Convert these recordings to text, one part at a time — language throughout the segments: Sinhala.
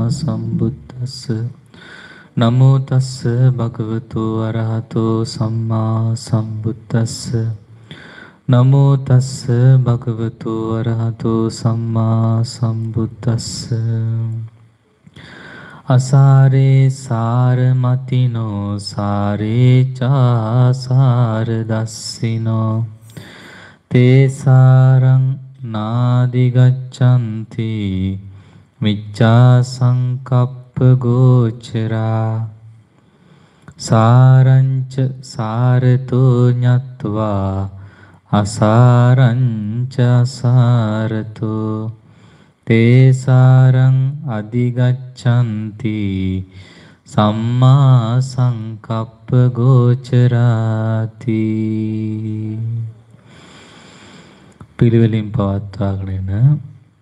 සම්බුද්දස්ස නමෝ තස්ස භගවතු අරහතෝ සම්මා සම්බුද්දස්ස නමෝ තස්ස භගවතු අරහතෝ සම්මා සම්බුද්දස්ස අසාරේ සාරමතිනෝ සාරේ චාසාර දස්සිනෝ තේසාරං නාදි ගච්ඡanti මිච්ඡා සංකප්ප ගෝචරා සාරංච සාරතෝ ඤත්වා අසාරංච අසාරතෝ තේසාරං අදිගච්ඡanti සම්මා සංකප්ප ගෝචරාති. පිළිවෙලින් පවත්වාගෙන යන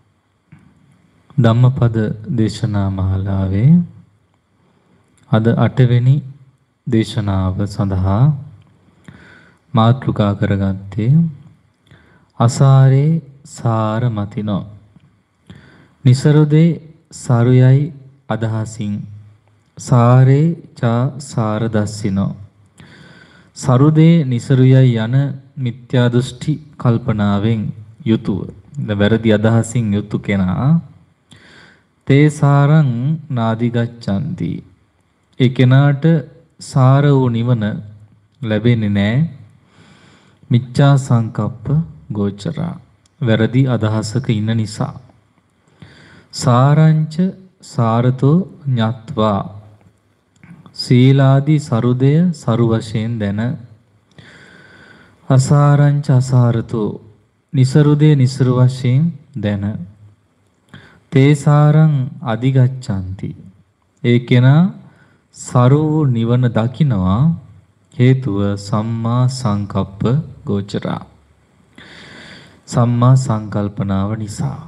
ධම්මපද දේශනා මාලාවේ අද 8 වෙනි දේශනාව සඳහා මාතෘකා කරගත්තේ අසාරේ සාරමතිනෝ නිසරුදේ සරුයයි අදහසින් සාරේ චා සාර දස්සිනෝ සරුදේ නිසරුයයි යන මිත්‍යා දෘෂ්ටි කල්පනාවෙන් යුතුව වැරදි අදහසින් යුතු කෙනා තේසාරං නාදි ගච්ඡanti ඒ කෙනාට සාර වූ නිවන ලැබෙන්නේ නැහැ මිච්ඡා සංකප්ප ගෝචරා වැරදි අදහසක ඉන්න නිසා සාරංච සාරතෝ ඤත්වා සීලාදී සරුදය සරු වශයෙන් දැන අසාරංච අසාරතෝ නිසරුදේ නිසරු වශයෙන් දැන තේසාරං අදිගච්ඡanti ඒ කෙනා සරු නිවන දකිනවා හේතුව සම්මා සංකප්ප ගෝචරා සම්මා සංකල්පනාව නිසා.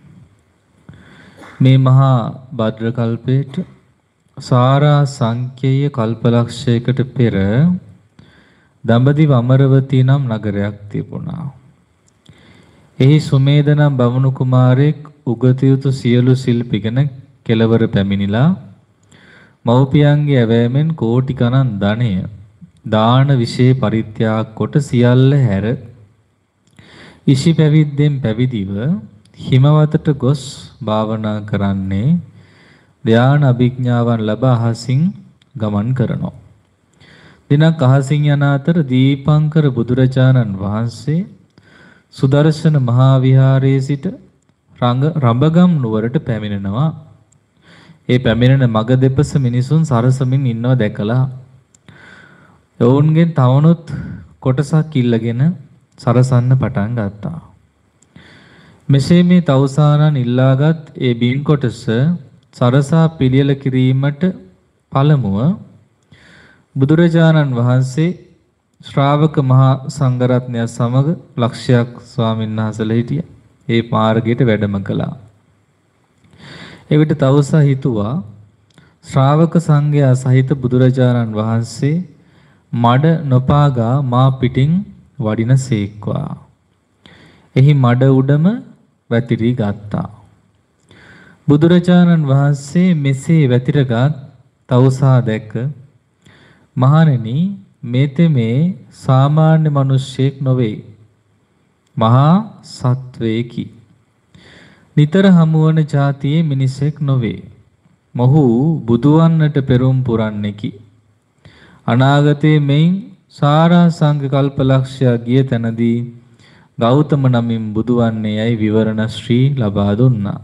මේ මහා භද්‍ර කල්පයට සාරා සංඛ්‍යය කල්පලක්ෂයකට පෙර දඹදිව අමරවතී නම් නගරයක් තිබුණා. එහි සුමේද නම් බමුණු කුමාරයෙක් උගත යුතු සියලු සිල් පිගෙන කෙළවර පැමිණිලා මව්පියන්ගේ ඇවෑමෙන් කෝටි ගණන් ධනය දාන විශේ පරිත්‍යාග කොට සියල්ල හැර ඉෂි පැවිද්දෙන් පැවිදිව හිමවතට ගොස් භාවනා කරන්නේ ධ්‍යාන අභිඥාවන් ලබ අහසින් ගමන් කරනවා. දිනක් අහසින් යන අතර දීපංකර බුදුරජාණන් වහන්සේ සුදර්ශන මහා විහාරයේ සිට රඹගම් නුවරට පැමිණෙනවා. ඒ පැමිණෙන මග දෙපස මිනිසුන් සරසමින් ඉන්නව දැකලා ඔවුන්ගෙන් තවනුත් කොටසක් ඉල්ලගෙන සරසන්න පටන් ගත්තා. මෙසේ මේ තවුසානන් ඉල්ලාගත් ඒ බින් කොටස සරසා පිළියෙල කිරීමට පළමුව බුදුරජාණන් වහන්සේ ශ්‍රාවක මහා සංඝරත්නය සමග ලක්ෂයක් ස්වාමීන් වහන්සේලා හිටියා. ඒ මාර්ගයට වැඩම කළා. එවිට තවුසා හිතුවා ශ්‍රාවක සංඝයා සහිත බුදුරජාණන් වහන්සේ මඩ නොපාගා මා පිටින් වඩින සේක්වා. එහි මඩ උඩම වැතිරී ගත්තා. බුදුරජාණන් වහන්සේ මෙසේ වැතිරගත් තවුසා දැක මහණෙනි මේතෙමේ සාමාන්‍ය මිනිසෙක් නොවේ. මහා සත්වේකි. නිතර හමුවන જાතියේ මිනිසෙක් නොවේ. මොහු බුදුවන්නට පෙරම් පුරන්නේකි. අනාගතයේ මෙයින් සාරා සංඝ කල්පලක්ෂය ගිය තැනදී ගෞතම නමින් බුදුවන්නේ යයි විවරණ ශ්‍රී ලබා දුන්නා.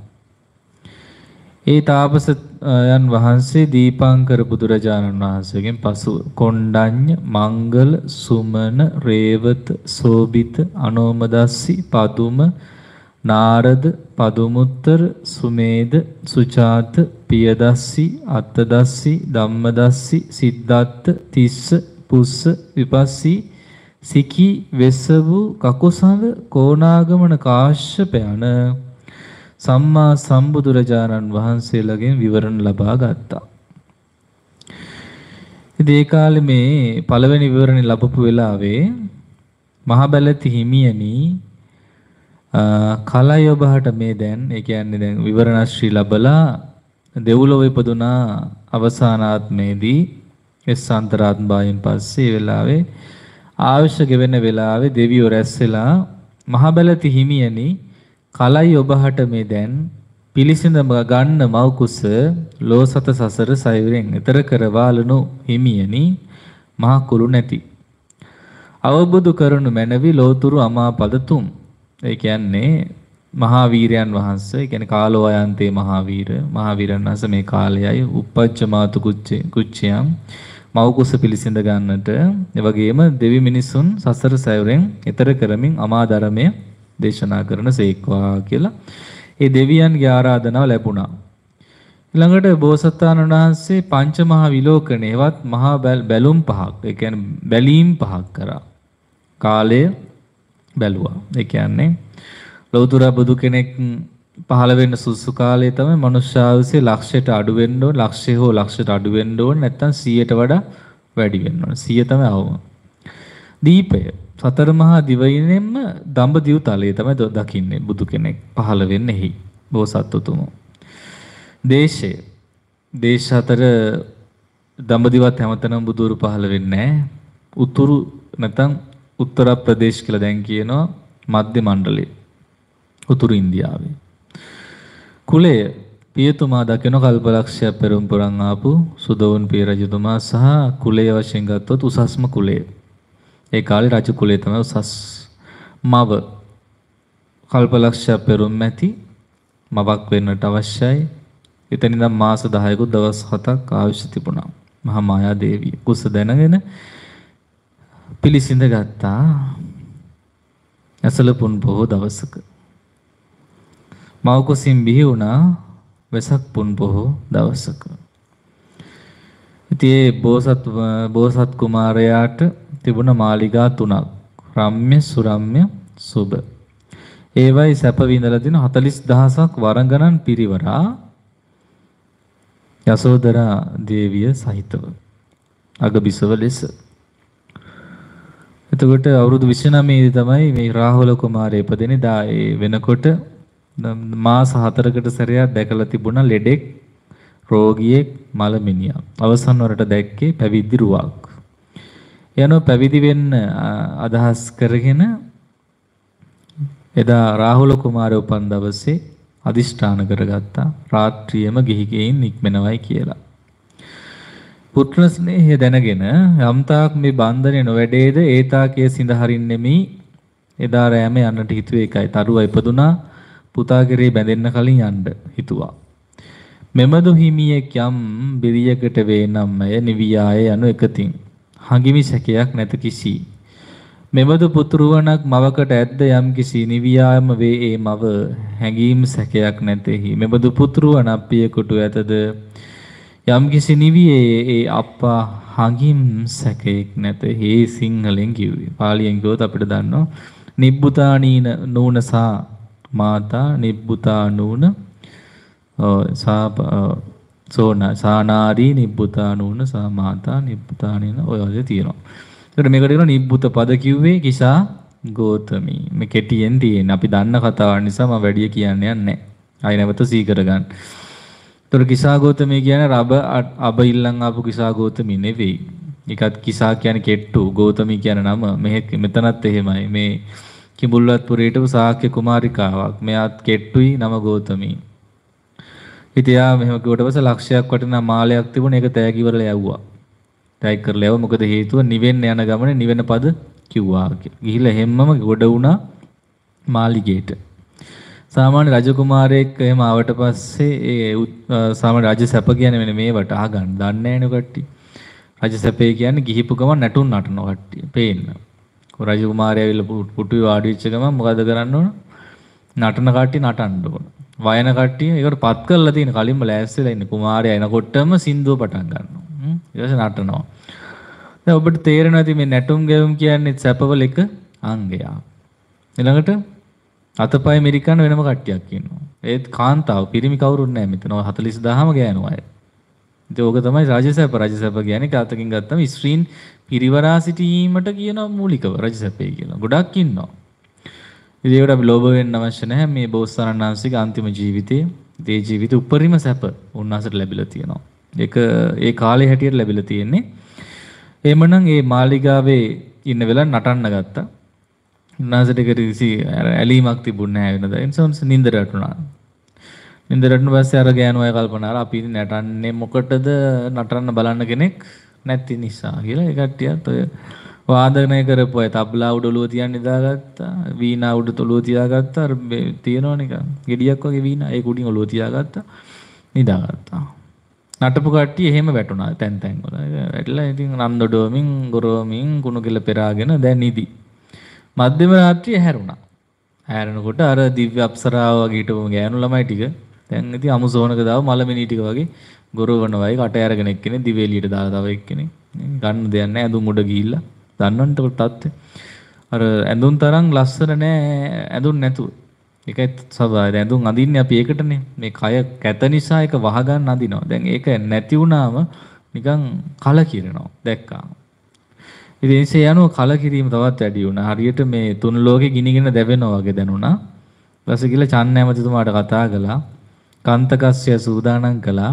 ඒ තාපසයන් වහන්සේ දීපංකර බුදුරජාණන් වහන්සේගෙන් පසු කොණ්ඩඤ්ඤ මංගල සුමන රේවත සෝබිත අනෝමදස්සි පදුම නාරද පදුමුත්තර සුමේද සුචාත පියදස්සි අත්තදස්සි ධම්මදස්සි සිද්ධාත්ත තිස්ස පුස්ස විපස්සී සිකි වෙස්සවු කකුසඳ කෝණාගමන කාශ්‍යප යන සම්මා සම්බුදුරජාණන් වහන්සේලාගෙන් විවරණ ලබා ගත්තා. ඉතින් ඒ කාලේ මේ පළවෙනි විවරණ ලැබපු වෙලාවේ මහබැලති හිමියනි කලයි ඔබට මේ දැන් ඒ කියන්නේ දැන් විවරණ ශ්‍රී ලැබලා දෙව්ලොව ඉපදුනා අවසානාත්මේදී එස්සාන්තරාත්ම භාවයෙන් පස්සේ ඒ වෙලාවේ ආයුෂ ගෙවෙන වෙලාවේ දෙවියෝ රැස් වෙලා මහබැලති හිමියනි කලයි ඔබහට මේ දැන් පිළිසිඳ ගන්න මව් කුස ලෝසත සසර සයුරෙන් ඈතර කරවාලනු හිමියනි මහා කුළු නැති අවබෝධ කරනු මැනවි ලෝතුරු අමාපද තුම්. ඒ කියන්නේ මහා වීරයන් වහන්සේ, ඒ කියන්නේ කාලෝයන්තේ මහාවීරයන් වහන්සේ මේ කාලයයි උපජ්ජමාතු කුච්චයන් මව් කුස පිළිසිඳ ගන්නට, ඒ වගේම දෙවි මිනිසුන් සසර සයුරෙන් ඈතර කරමින් අමාදරමය දේශනා කරන සේක්වා කියලා ඒ දෙවියන්ගේ ආරාධනාව ලැබුණා. ඊළඟට බෝසතාණන් වහන්සේ පංච මහා විලෝකණේවත් මහා බැලුම් පහක්, ඒ කියන්නේ බැලීම් පහක් කරා. කාලය බැලුවා. ඒ කියන්නේ ලෞතර බුදු කෙනෙක් පහළ වෙන්න සුසු කාලේ තමයි මනුෂ්‍ය ආයුෂේ ලක්ෂයට අඩු වෙන්න ඕන, ලක්ෂය හෝ ලක්ෂයට අඩු වෙන්න ඕන, නැත්නම් 100ට වඩා වැඩි වෙන්න ඕන. 100 තමයි අවම. දීපය සතර මහා දිවයිනෙන්ම දඹදිව් තලයේ තමයි දකින්නේ බුදු කෙනෙක් පහළ වෙන්නේ එහි බෝසත්තුතුමෝ. දේශ අතර දඹදිවත් හැමතැනම බුදුරු පහළ වෙන්නේ නැහැ. උතුරු නැත්නම් උත්තර ප්‍රදේශ කියලා දැන් කියනවා මධ්‍ය මණ්ඩලයේ. උතුරු ඉන්දියාවේ. කුලය පියතුමා දකින කල්පලක්ෂයක් පෙරම් පුරන් ආපු සුදෝන් පිය රජතුමා සහ කුලය වශයෙන් ගත්තොත් උසස්ම කුලය. ඒ කාලේ රජ කුලය තමයි උසස්. මව කල්පලක්ෂයක් පෙරම් ඇති මවක් වෙන්නට අවශ්‍යයි. එතන ඉඳන් මාස 10ක දවස් 7ක් ආයුෂ තිබුණා. මහා මායා දේවිය කුස දැනගෙන පිළිසිඳ ගත්තා. ඇසලපුන් බොහෝ දවසක මව කුසින් බිහි වුණා වෙසක් පුන් බොහෝ දවසක. ඉතින් බෝසත් කුමාරයාට තිබුණ මාලිගා 3ක්. රම්‍ය, සුරම්‍ය, සුබ. ඒවයි සැප විඳලා දින 40000ක් වරංගනන් පිරිවරා යසෝදරා දේවිය සහිතව අගබිසව ලෙස. එතකොට අවුරුදු 29 දී තමයි මේ රාහුල කුමාරය ඉපදෙන්නේ. දා ඒ වෙනකොට මාස 4කට සැරයක් දැකලා තිබුණා ලෙඩෙක්, රෝගියෙක්, මලමිනියක්. අවසන් වරට දැක්කේ පැවිදි රුවක්. යනෝ පැවිදි වෙන්න අදහස් කරගෙන එදා රාහුල කුමාරය උපන් දවසේ අදිෂ්ඨාන කරගත්තා රාත්‍රියේම ගිහි ගෙයින් නික්මෙනවයි කියලා. පුත්‍ර ස්නේහය දැනගෙන යම්තාක් මේ බන්ධනේ නොවැඩේද ඒතාකයේ සිඳ හරින්නෙමි. එදා රෑම යන්නට හිතුවේ එකයි. තරුවා ඉපදුනා පුතා කෙරේ බැඳෙන්න කලින් යන්න හිතුවා. මෙමදු හිමියෙක් යම් බිරියකට වේනම්ය නිවියාය යනු එකතින්. හඟිමි සැකයක් නැත කිසි. මෙබඳු පුතුරුවණක් මවකට ඇද්ද යම් කිසි නිවියාම වේ ඒ මව හැඟීම් සැකයක් නැතෙහි. මෙබඳු පුතුරුවණ අපියෙකුට ඇතද යම් කිසි නිවියේ ඒ අප්පා හඟීම් සැකයක් නැතෙහි. සිංහලෙන් කිව්වේ. පාලියෙන් කිව්වොත් අපිට දන්නවා නිබ්බුතානීන නූනසා මාතා නිබ්බුතා නූන සානාරී නිබ්බුතා නූන සා මාතා නිබ්බුතානීන ඔය වගේ තියෙනවා. ඒකට මේකට කියනවා නිබ්බුත පද කිව්වේ කිසා ගෝතමී. මේ කෙටියෙන් තියෙන. අපි දන්න කතාවක් නිසා මම වැඩි කියන්නේ නැහැ. ආයි නැවත සීකර ගන්න. ඒතර කිසා ගෝතමී කියන්නේ රබ අබ ඉල්ලන් ආපු කිසා ගෝතමී නෙවෙයි. ඒකත් කිසා කියන්නේ කෙට්ටු, ගෝතමී කියන නම. මෙතනත් එහෙමයි. මේ කිඹුල්වත්පුරේට සාක්‍ය කුමාරිකාවක්. මෙයාත් කෙට්ටුයි නම ගෝතමී. ඉතින් යා මෙහෙම කිව්වට පස්සේ ලක්ෂයක් වටිනා මාලයක් තිබුණා. ඒක තෑගි වල යවුවා. තෑගි කරලා යවුවා. මොකද හේතුව නිවෙන්න යන ගමනේ නිවෙන පද කිව්වා කියලා. ගිහිල්ලා හැමම ගොඩ වුණා මාලිගේට. සාමාන්‍ය රජකුමාරයෙක් එහෙම ආවට පස්සේ ඒ සාමාන්‍ය රජ සැප කියන්නේ මෙන්න මේවට අහගන්න. දන්නේ නැහැ නේ කට්ටිය. රජ සැපේ කියන්නේ ගිහිපු ගමන් නටුන් නටන කට්ටිය. පේන්න. රජකුමාරයා ඇවිල්ලා පුටුවේ වාඩි වෙච්ච ගමන් මොකද කරන්න ඕන? නටන කට්ටිය නටන්න ඕන. වයන කට්ටිය ඒකට පත් කරලා තියෙන කලින්ම ලෑස්තිලා ඉන්නේ. කුමාරයා එනකොටම සින්දුව පටන් ගන්නවා. ඊට පස්සේ නටනවා. දැන් ඔබට තේරෙනවා ඉතින් මේ නැටුම් ගැයුම් කියන්නේ සැපවල එක අංගයක්. ඊළඟට අතපය මෙරිකන් වෙනම කට්ටියක් ඉන්නවා. ඒත් කාන්තාව පිරිමි කවුරුත් නැහැ මෙතන. 40000ම ගෑනු අය. ඉතින් ඕක තමයි රජසැප. රජසැප කියන්නේ කාතකින් ගත්තම ස්ත්‍රීන් පිරිවරා සිටීමට කියන මූලිකව රජසැපේ කියලා. ගොඩක් ඉන්නවා. ඉතින් ඒකට අපි ලෝභ වෙන්න අවශ්‍ය නැහැ. මේ බෝසතාණන් වහන්සේගේ අන්තිම ජීවිතේ ඒ ජීවිතේ උපරිම සැප උන්වහන්සේට ලැබිලා තියෙනවා. ඒක ඒ කාලේ හැටියට ලැබිලා තියෙන්නේ. එහෙමනම් මේ මාලිගාවේ ඉන්න වෙලාව නටන්න ගත්තා. උන්වහන්සේට කිසි ඇලීමක් තිබුණේ නැහැ වෙනදා. ඒ නිසා නින්දට වැටුණා. නින්දට වැටුණ පස්සේ අර ගෑනු අය කල්පනා කරා අපි නටන්නේ මොකටද? නටන්න බලන්න කෙනෙක් නැති නිසා කියලා. ඒ කට්ටියත් ඔය වාදනය කරපු අය තබ්ලා උඩ ඔලුව තියන් නිදාගත්තා. වීණා උඩ ඔලුව තියාගත්තා. අර තියෙනවා නිකන් ගෙඩියක් වගේ වීණා. ඒක උඩින් ඔලුව තියාගත්තා. නිදාගත්තා. නටපු කට්ටිය එහෙම වැටුණා තැන් තැන් වල. වැටලා ඉතින් නන්දඩෝමින් ගොරෝමින් කුණු කෙල පෙරාගෙන දැන් නිදි. මධ්‍යම රාත්‍රියේ හැරුණා. හැරෙනකොට අර දිව්‍ය අප්සරාව වගේ හිටපු ගෑනු ළමයි ටික දැන් ඉතින් අමුසෝනක දාව මලමිනී ටික වගේ ගොරවන වයි කට ඇරගෙන එක්කෙනෙක් දිවේ එළියට දාලා තව එක්කෙනෙක්. ගන්න දෙයක් නැහැ ඇඳුම් උඩ ගිහිල්ලා. දන්නවන්ට තත්ත්වය. අර ඇඳුම් තරම් ලස්සන නැහැ ඇඳුම් නැතුව. ඒකයි සබාවයි. ඇඳුම් අඳින්නේ අපි ඒකටනේ. මේ කය කැත නිසා ඒක වහගන්න අඳිනවා. දැන් ඒක නැති වුණාම නිකන් කලකිරෙනවා. දැක්කා. ඉතින් ඒ යනුව කලකිරීම තවත් වැඩි වුණා. හරියට මේ තුන් ලෝකේ ගිනිගෙන දැවෙනවා වගේ දැනුණා. ඊපස්සේ ගිහලා චන්න ඇමතිතුමාට කතා කළා. කාන්තකස්ය සූදානම් කළා.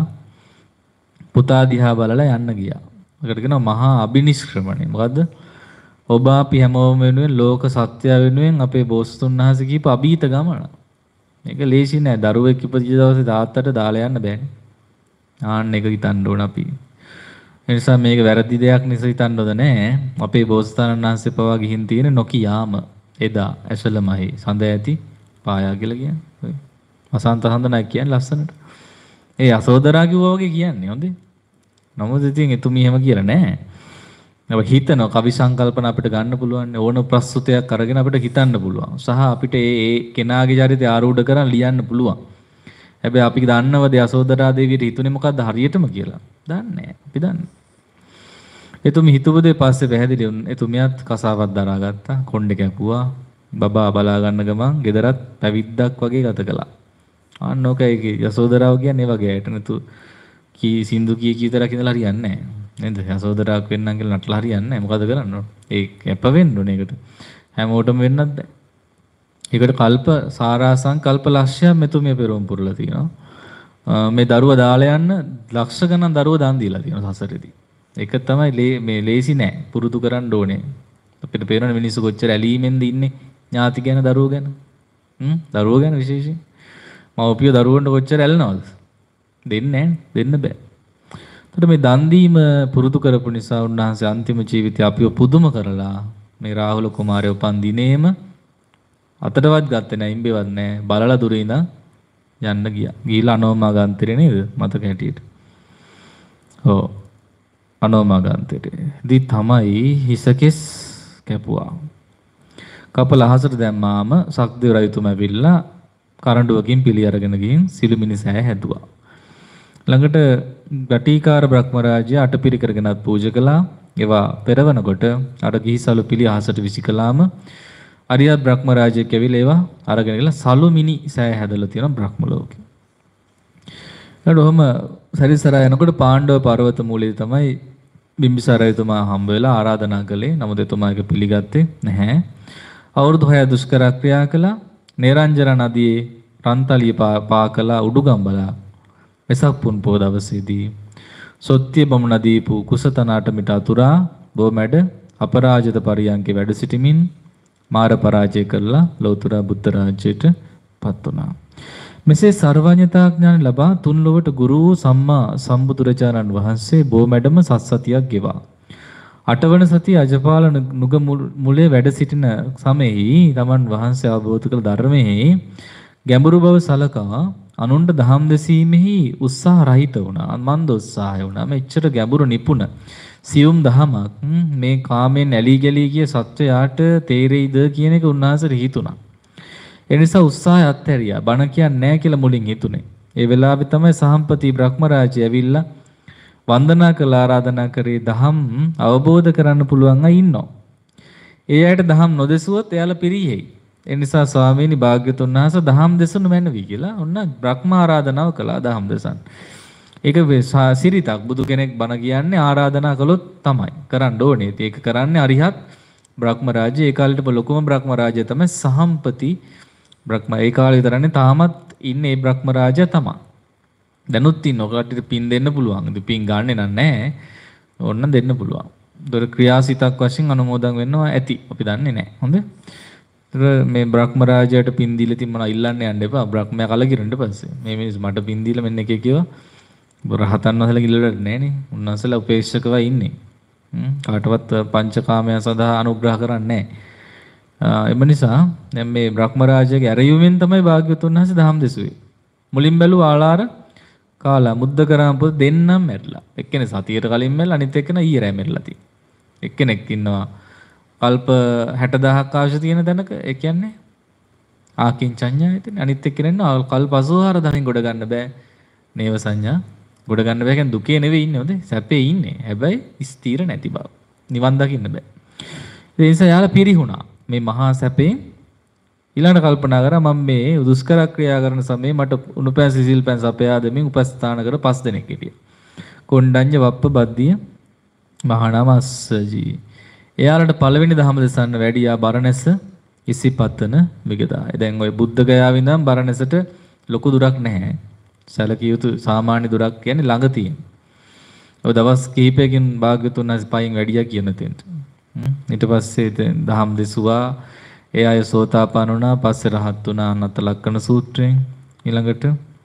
පුතා දිහා බලලා යන්න ගියා. ඒකට කියනවා මහා අබිනිෂ්ක්‍රමණය. මොකද්ද? ඔබ අපි හැමෝම වෙනුවෙන් ලෝක සත්‍ය වෙනුවෙන් අපේ බෝසතුන් වහන්සේ කීප අභීත ගමන. මේක ලේසි නෑ. දරුවෙක් ඉපදිච්ච දවසේ තාත්තට දාලා යන්න බෑනේ. ආන්න එක හිතන්න ඕන අපි. ඒ නිසා මේක වැරදි දෙයක් නිසා හිතන්න හොඳ නෑ. අපේ බෝසතාණන් වහන්සේ පවා ගිහින් තියෙන නොකියාම එදා ඇසලමහි සඳ ඇති පායා කියලා කියන්නේ. වසන්ත හඳනක් කියන්නේ ලස්සනට. ඒ අසෝදරා කිව්වා වගේ කියන්නේ හොඳේ. නමුත් ඉතින් එතුමි එහෙම කියලා නෑ. අපි හිතනවා කවි සංකල්පන අපිට ගන්න පුළුවන් ඕන ප්‍රස්තුතයක් අරගෙන අපිට හිතන්න පුළුවන්. සහ අපිට ඒ කෙනාගේ චරිතය ආරූඪ කරන් ලියන්න පුළුවන්. හැබැයි අපි දන්නවද යසෝදරා දේවියට හිතුනේ මොකද්ද හරියටම කියලා? දන්නේ නැහැ. අපි දන්නේ. එතුමි හිතුවදේ පස්සේ පැහැදිලි එතුමියත් කසාවක් දරාගත්තා. කොණ්ඩේ කැපුවා. බබා බලා ගන්න ගමන් ගෙදරත් පැවිද්දක් වගේ ගත කළා. ආන්න ඕකයි යසෝදරාව කියන්නේ ඒ වගේ අයට නතු කී සින්දු කී විතරක් ඉඳලා හරියන්නේ නැහැ. නේද? යසෝදරාවක් වෙන්නම් කියලා නටලා හරියන්නේ නැහැ. මොකද කරන්න ඕන? ඒ කැප වෙන්න ඕනේ ඒකට. හැමෝටම වෙන්නත් බෑ. ඒකට කල්ප සාරාසං කල්ප ලක්ෂයක් මෙතුමිය පෙරම් පුරලා තියෙනවා. මේ දරුවා දාලා යන්න ලක්ෂ ගණන් දරුවා දන් දීලා තියෙනවා සසරේදී. ඒක තමයි මේ ලේසි නෑ. පුරුදු කරන්න ඕනේ. අපිට පේනවනේ මිනිස්සු කොච්චර ඇලීමෙන්ද ඉන්නේ ඥාති ගැන දරුවෝ ගැන. දරුවෝ ගැන විශේෂයෙන්. මව්පියෝ දරුවන්ට කොච්චර ඇලෙනවද? දෙන්නේ නැහැ. දෙන්න බෑ. එතකොට මේ දන් දීම පුරුදු කරපු නිසා උන්වහන්සේ අන්තිම ජීවිතය අපිව පුදුම කරලා මේ රාහුල කුමාරයා උපන් දිනේම අතටවත් ගත්තේ නැහැ ඉම්බෙවත් නැහැ බලලා දුරේ ඉඳන් යන්න ගියා. ගිහිලා අනෝමාගන්තරේ නේද? මතක හැටියට. ඔව්. අනෝමාගන්තරේ. දී තමයි හිසකෙස් කැපුවා. කපල අහසට දැම්මාම සක්දේව රජතුමා ඇවිල්ලා කරඬුවකින් පිළි අරගෙන ගිහින් සිළුමිණි සෑය හැදුවා. ළඟට ගටිකාර බ්‍රහ්මරාජය අටපිරිකරගෙනත් පූජා කළා. ඒවා පෙරවනකොට අර ගිහිසලු පිළි අහසට විසි කළාම අරියත් බ්‍රහ්මරාජය කැවිලා ඒවා අරගෙන ගිහලා සලුමිණි සෑය හැදලා තියෙනවා බ්‍රහ්ම ලෝකේ. ඊට ඔහම සරිසරා යනකොට පාණ්ඩව පර්වත මූලයේ තමයි බිම්බිසාර රජතුමා හම්බ වෙලා ආරාධනා කළේ. නමුත් එතුමා ඒක පිළිගත්තේ නැහැ. අවුරුදු 6 දුෂ්කර ක්‍රියා කළා. නේරංජන නදියේ රන්තලිය පාකලා උඩුගම්බලා වෙසක් පුන් පො දවසේදී සොත්තිය බමුණ දීපු කුසතනාට මිට අතුරා බොමැඩ අපරාජිත පරියන්කේ වැඩ සිටමින් මාර පරාජය කරලා ලෞතර බුද්ධ රාජ්‍යයට පත් වුණා. මෙසේ සර්වඥතා ඥාන ලබා තුන් ලොවට ගුරු සම්මා සම්බුදුරජාණන් වහන්සේ බොමැඩම සත්සතියක් ගෙවා. අටවන සතිය අජපාල නුග මුලේ වැඩ සිටින සමයෙහි තමන් වහන්සේ අවබෝධ කළ ධර්මයේ ගැඹුරු බව සලකා අනුන්ට දහම් දෙසීමෙහි උත්සාහ රහිත වුණා. මන්ද උත්සාහය වුණා. මෙච්චර ගැඹුරු නිපුණ සියුම් දහමක් මේ කාමෙන් ඇලී ගැලී ගිය සත්වයාට තේරෙයිද කියන එක උන්වහන්සේට හිතුණා. ඒ නිසා උත්සාහය අත්හැරියා. බණ කියන්නේ නැහැ කියලා මුලින් හිතුනේ. ඒ වෙලාවේ තමයි සහම්පති බ්‍රහ්මරාජය ඇවිල්ලා වන්දනා කළ ආරාධනා කරේ දහම් අවබෝධ කරන්න පුළුවන් අය ඉන්නවා. ඒ අයට දහම් නොදෙසුවොත් එයාලා පිරියෙයි. ඒ නිසා ස්වාමීනි භාග්‍යතුන් වහන්සේ දහම් දෙසනු මැනවි කියලා ඔන්න බ්‍රහ්ම ආරාධනාව කළා දහම් දෙසන්. ඒක සිරිතක් බුදු කෙනෙක් බණ කියන්නේ ආරාධනා කළොත් තමයි කරන්න ඕනේ. ඒක කරන්නේ අරිහත් බ්‍රහ්ම රාජ්‍ය. ඒ කාලේට ලොකුම බ්‍රහ්ම රාජ්‍ය තමයි සහම්පති බ්‍රහ්ම ඒ කාලේ විතරනේ තාමත් ඉන්නේ ඒ බ්‍රහ්ම රාජයා තමයි. දැනුත් ඉන්න ඔකට පින් දෙන්න පුළුවන්. ඉතින් පින් ගන්නෙ නැහැ. ඕන්න දෙන්න පුළුවන්. ඒතර ක්‍රියාසිතක් වශයෙන් අනුමෝදන් වෙනවා ඇති. අපි දන්නේ නැහැ. හොඳ. ඒතර මේ බ්‍රහ්ම රාජයාට පින් දීලා තින් මම ඉල්ලන්න යන්න එපා. බ්‍රහ්මයා කලකිරෙන්න පස්සේ. මේ මිනිස් මට පින් දීලා මෙන්න එකේ කිව්වා. රහතන් වහන්සේලා කිල්ලට නැහනේ. උන්වහන්සේලා උපේක්ෂකවයි ඉන්නේ. කාටවත් පංචකාමයන් සඳහා අනුග්‍රහ කරන්නේ නැහැ. එම නිසා දැන් මේ බ්‍රහ්ම රාජයාගේ ඇරයුමෙන් තමයි භාග්‍යවතුන් වහන්සේ දහම් දෙසුවේ. මුලින් බැලුව ආලාර කාලා මුද්දකරාම පුත දෙන්නම් මැරිලා. එක්කෙනෙක් සතියට කලින් මැරිලා අනිත් එක්කෙනා ඊයේ රෑ මැරිලා තියෙනවා. එක්කෙනෙක් ඉන්නවා කල්ප 60000ක් අවශ්‍ය තියෙන තැනක ඒ කියන්නේ ආකින් සංඥායතන අනිත් එක්කෙනා ඉන්නවා කල්ප 84000න් ගොඩ ගන්න බෑ. නේව සංඥා ගොඩ ගන්න බෑ කියන්නේ දුකේ නෙවෙයි ඉන්නේ හොඳේ සැපේ ඉන්නේ. හැබැයි ස්ථිර නැති බව. නිවන් දකින්න බෑ. ඒ නිසා යාලා පිරිහුණා. මේ මහා සැපේ ඊළඟට කල්පනා කරා මම මේ දුෂ්කර ක්‍රියා කරන සමයේ මට උණුපෑ සිසිල් පෑන් සපයා දෙමින් උපස්ථාන කර 5 දෙනෙක් හිටියා. කොණ්ඩඤ්ඤ වප්ප බද්දිය මහානමස්සජී. එයාලට පළවෙනි දහම දෙසන්න වැඩියා බරණැස ඉසිපතන මිගදාය. දැන් ওই බුද්ධ ගයාව ඉඳන් බරණැසට ලොකු දුරක් නැහැ. සැලකිය යුතු සාමාන්‍ය දුරක් කියන්නේ ළඟ තියෙන. ඔය දවස් කිහිපයකින් භාග්‍යතුන් වහන්සේ පයින් වැඩියා කියන තැනට. ඊට පස්සේ දහම් දෙසුවා. ඒ අය සෝතාපන්න වුණා. පස්සේ රහත් වුණා අනත ලක්කන සූත්‍රයෙන්. ඊළඟට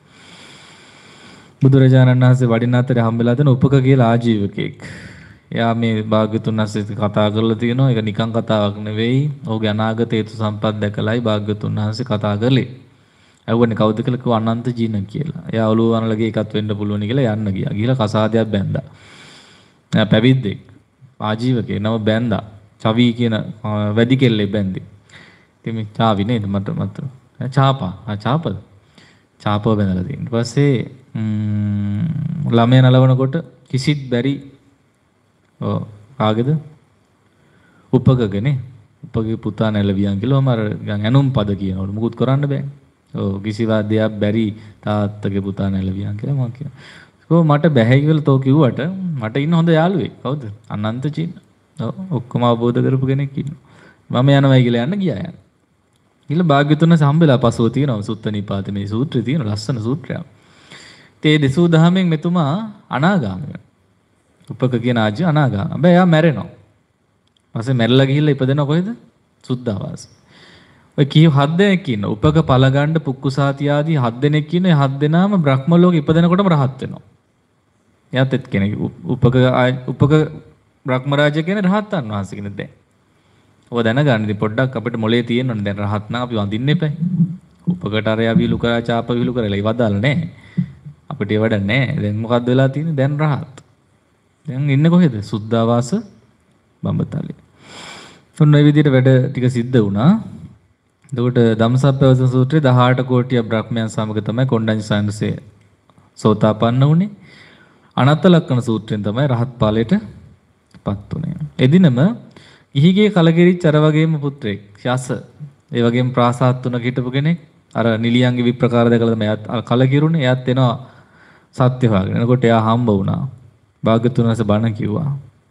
බුදුරජාණන් වහන්සේ වඩින අතරේ හම්බෙලා දෙන උපක කියලා ආජීවකෙක්. එයා මේ භාග්‍යතුන් වහන්සේ කතා කරලා තියෙනවා. ඒක නිකන් කතාවක් නෙවෙයි. ඔහුගේ අනාගත හේතු සම්පත් දැකලායි භාග්‍යතුන් වහන්සේ කතා කරලේ. ඇහුවනේ කවුද කියලා කිව්වා අනන්ත ජීන කියලා. එයා ඔළුව වනලගේ එකක් වෙන්න පුළුවන් කියලා යන්න ගියා. ගිහලා කසාදයක් බැන්දා. එයා පැවිද්දෙක්. ආජීවකේ නම බැන්දා. චවි කියන වැඩි කෙල්ලේ බැන්දේ. ඉතින් මේ චාවි නේද මට චාපා. චාපද? චාපව බැඳලා තියෙනවා. ඊට පස්සේ ළමයා නලවනකොට කිසිත් බැරි කාගේද? උපකගනේ. උපගේ පුතා නැලවියන් කියලා මම අර ඇනුම් පද කියනවලු මුකුත් කරන්න බෑ. කිසිවා දෙයක් බැරි තාත්තගේ පුතා නැලවියන් කියලා මම කියනවා. මට බැහැ කියලා තෝ කිව්වට මට ඉන්න හොඳ යාළුවෙක්. කවුද? අනන්ත චීන. ඔක්කොම අවබෝධ කරපු කෙනෙක් ඉන්නවා. මම යනවායි කියලා යන්න ගියා යන්න. ඊළ භාග්‍යතුන් සම්බෙලා පසුව තියෙනවා සුත්ත නිපාතේ මේ සූත්‍රය තියෙන ලස්සන සූත්‍රයක්. ඒ දෙසූ දහමෙන් මෙතුමා අනාගාමී වෙනවා. උපක කියන ආජි අනාගාමී. හැබැයි එයා මැරෙනවා. ඊපස්සේ මැරිලා ගිහිල්ලා ඉපදෙනවා කොහෙද? සුද්ධාවාස. ඔය කීව 7 දෙනෙක් ඉන්නවා. උපක පළගණ්ඩ පුක්කුසාති ආදී 7 දෙනෙක් ඉන්නවා. ඒ 7 දෙනාම බ්‍රහ්ම ලෝකෙ ඉපදෙනකොටම රහත් වෙනවා. එයාත් එක් කෙනෙක්. උපක බ්‍රහ්ම රාජ්‍ය කියන්නේ රහතන් වහන්සේ කෙනෙක් දැන්. ඔය දැනගන්න ඉතින් පොඩ්ඩක් අපිට මොලේ තියෙනවනේ දැන් රහත් නම් අපි වඳින්න එපා. උපකට අරයා විලු කරා චාප විලු කරලා ඉවදාලා නැහැ. අපිට ඒ වැඩ නැහැ. දැන් මොකද්ද වෙලා තියෙන්නේ? දැන් රහත්. දැන් ඉන්නේ කොහෙද? සුද්ධාවාස බඹතලේ. ඔන්න ඔය විදිහට වැඩ ටික සිද්ධ වුණා. එතකොට ධම්සප්පවසන සූත්‍රයේ 18 කෝටිය බ්‍රහ්මයන් සමග තමයි කොණ්ඩඤ්ඤ සාංශේ සෝතාපන්න වුණේ. අනත්ත ලක්කන සූත්‍රයෙන් තමයි රහත් ඵලයටපත් උනේ. එදිනම ඉහිගේ කලකිරිච්ච අර වගේම පුත්‍රයෙක් යස ඒ වගේම ප්‍රාසාත් තුනක හිටපු කෙනෙක් අර නිලියන්ගේ විප්‍රකාර දැකලා තමයි එයාත් කලකිරුනේ. එයාත් එනවා සත්‍ය හොයාගෙන. එනකොට එයා හම්බ වුණා. භාග්‍යතුන් වහන්සේ බණ කිව්වා.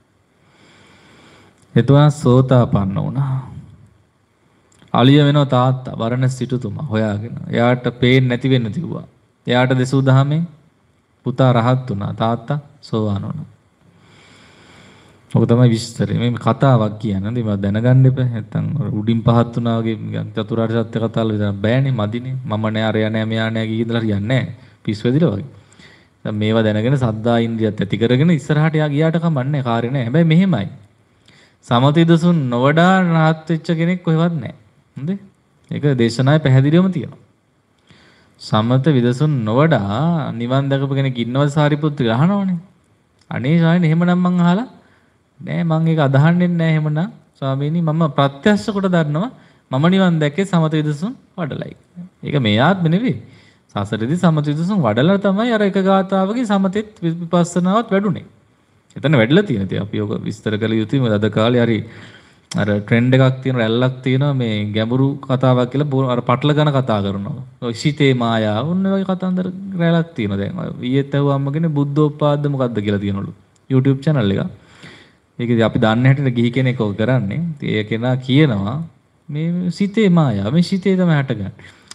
එතුමා සෝතාපන්න වුණා. අලිය වෙනවා තාත්තා වරණස් සිටුතුමා හොයාගෙන. එයාට පේන්නේ නැති වෙන්න තිබුණා. එයාට දෙසූ දහමෙන් පුතා රහත් වුණා. තාත්තා සෝවාන් වුණා. ඔක තමයි විස්තරය. මේ කතාවක් කියන්නේ. ඉතින් මම දැනගන්න එපා. නැත්තම් උඩින් පහත් වුණා වගේ චතුරාර්ය සත්‍ය කතාවල විතර බෑනේ මදිනේ. මම නෑ අරයා නෑ මෙයා නෑ කීදලා හරියන්නේ නෑ. පිස්සු වෙදිලා වගේ. දැන් මේවා දැනගෙන සද්දා ඉන්ද්‍රියත් ඇති කරගෙන ඉස්සරහට යා ගියාට කමන්නේ කාර්ය නෑ. හැබැයි මෙහෙමයි. සමතිදසුන් නොවඩා රහත් වෙච්ච කෙනෙක් කොහෙවත් නෑ. හොඳේ. ඒක දේශනාවේ පැහැදිලිවම තියෙනවා. සමත විදසුන් නොවඩා නිවන් දැකපු කෙනෙක් ඉන්නවද සාරිපුත්‍ර අහනවනේ. අනේ සායනේ එහෙමනම් මං අහලා නෑ මං ඒක අදහන්නේ නෑ එහෙමනම් ස්වාමීනි මම ප්‍රත්‍යක්ෂ කොට දන්නවා මම නිවන් දැක්කේ සමත විදසුන් වඩලයි. ඒක මේ ආත්ම නෙවෙයි. සසරේදී සමත විදසුන් වඩලා තමයි අර එක ගාතාවකින් සමතෙත් විපස්සනාවත් වැඩුණේ. එතන වැඩිලා තියෙන ඉතින් අපි ඔක විස්තර කළ යුතුයි. මොකද අද කාලේ හරි අර ට්‍රෙන්ඩ් එකක් තියෙන රැල්ලක් තියෙනවා මේ ගැඹුරු කතාවක් කියලා අර පටල ගන කතා කරනවා. ඔය සිතේ මායාව ඔන්න වගේ කතන්දර රැල්ලක් තියෙනවා දැන්. ඊයේත් ඇහුවාම කියන්නේ බුද්ධෝත්පාද මොකද්ද කියලා තියෙනවලු YouTube channel එක. ඒක අපි දන්නේ හැටියට ගිහි කෙනෙක් ඔක කරන්නේ. ඉතින් ඒ කෙනා කියනවා මේ සිතේ මායාව මේ සිතේ තමයි හටගන්නේ.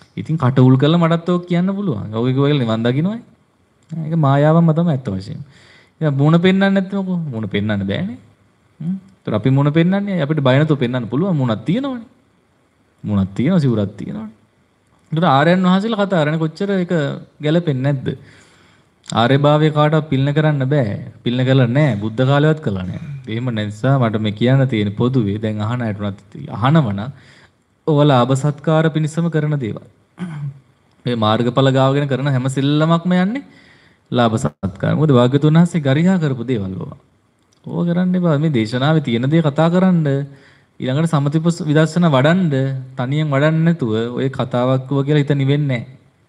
ඉතින් කට උල් කරලා මටත් ඔක් කියන්න පුළුවන්. ඔගේ කිව්වල නිවන් දකින්නයි. ඒක මායාවක්ම තමයි ඇත්ත වශයෙන්ම. ඉතින් මුණ පෙන්වන්නේ නැත්නම් මොකෝ? මුණ පෙන්වන්න බෑනේ. ඒතර අපි මුණ පෙන්වන්නේ අපිට බය නැතුව පෙන්වන්න පුළුවන් මුණක් තියෙනවනේ. මුණක් තියෙනවා සිවුරක් තියෙනවනේ. ඒතර ආර්යයන් වහන්සේලා කතා කරන්නේ කොච්චර ඒක ගැලපෙන්නේ නැද්ද? ආර්යභාවය කාටවත් පිළින කරන්න බෑ. පිළින කළා නෑ. බුද්ධ කාලෙවත් කළා නෑ. එහෙම නිසා මට මේ කියන්න තියෙන පොදුවේ දැන් අහන අයට උනත් අහනවනම් ඔයාලා ආභ සත්කාර පිණිසම කරන දේවල්. මේ මාර්ගඵල ගාවගෙන කරන හැම සෙල්ලමක්ම යන්නේ ලාභ සත්කාර. මොකද වාග්යතුන් වහන්සේ ගරිහා කරපු දේවල් ඕවා. ඕවා කරන්න එපා. මේ දේශනාවේ තියෙන දේ කතා කරන්න ඊළඟට සමතිප විදර්ශනා වඩන්න තනියෙන් වඩන්න නැතුව ඔය කතාවක් වුව කියලා හිත නිවෙන්නේ නැහැ.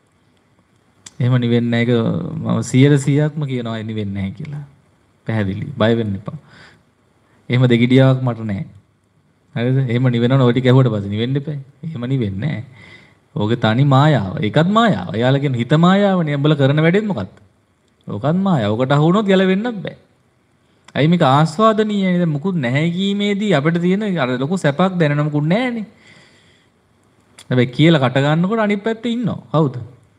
එහෙම නිවෙන්නේ නැහැ. ඒක මම 100%ක්ම කියනවා නිවෙන්නේ නැහැ කියලා. පැහැදිලි. බය වෙන්න එපා. එහෙම දෙගිඩියාවක් මට නැහැ. හරිද? එහෙම නිවෙනවනේ ඔය ටික ඇහුවට පස්සේ නිවෙන්න එපා. එහෙම නිවෙන්නේ නැහැ. ඕක තනි මායාව. ඒකත් මායාව. එයාලා කියන හිත මායාවනේ. උඹලා කරන වැඩෙත් මොකක්ද? ඕකත් මායාව. ඔකට අහු වුණොත් ගැලවෙන්නත් බෑ. ඇයි මේක ආස්වාදනීයනේ? දැන් මුකුත් නැහැ කීමේදී අපිට තියෙන අර ලොකු සැපක් දැනෙන මුකුත් නැහැනේ. හැබැයි කියලා කට ගන්නකොට අනිත් පැත්තේ ඉන්නවා. කවුද?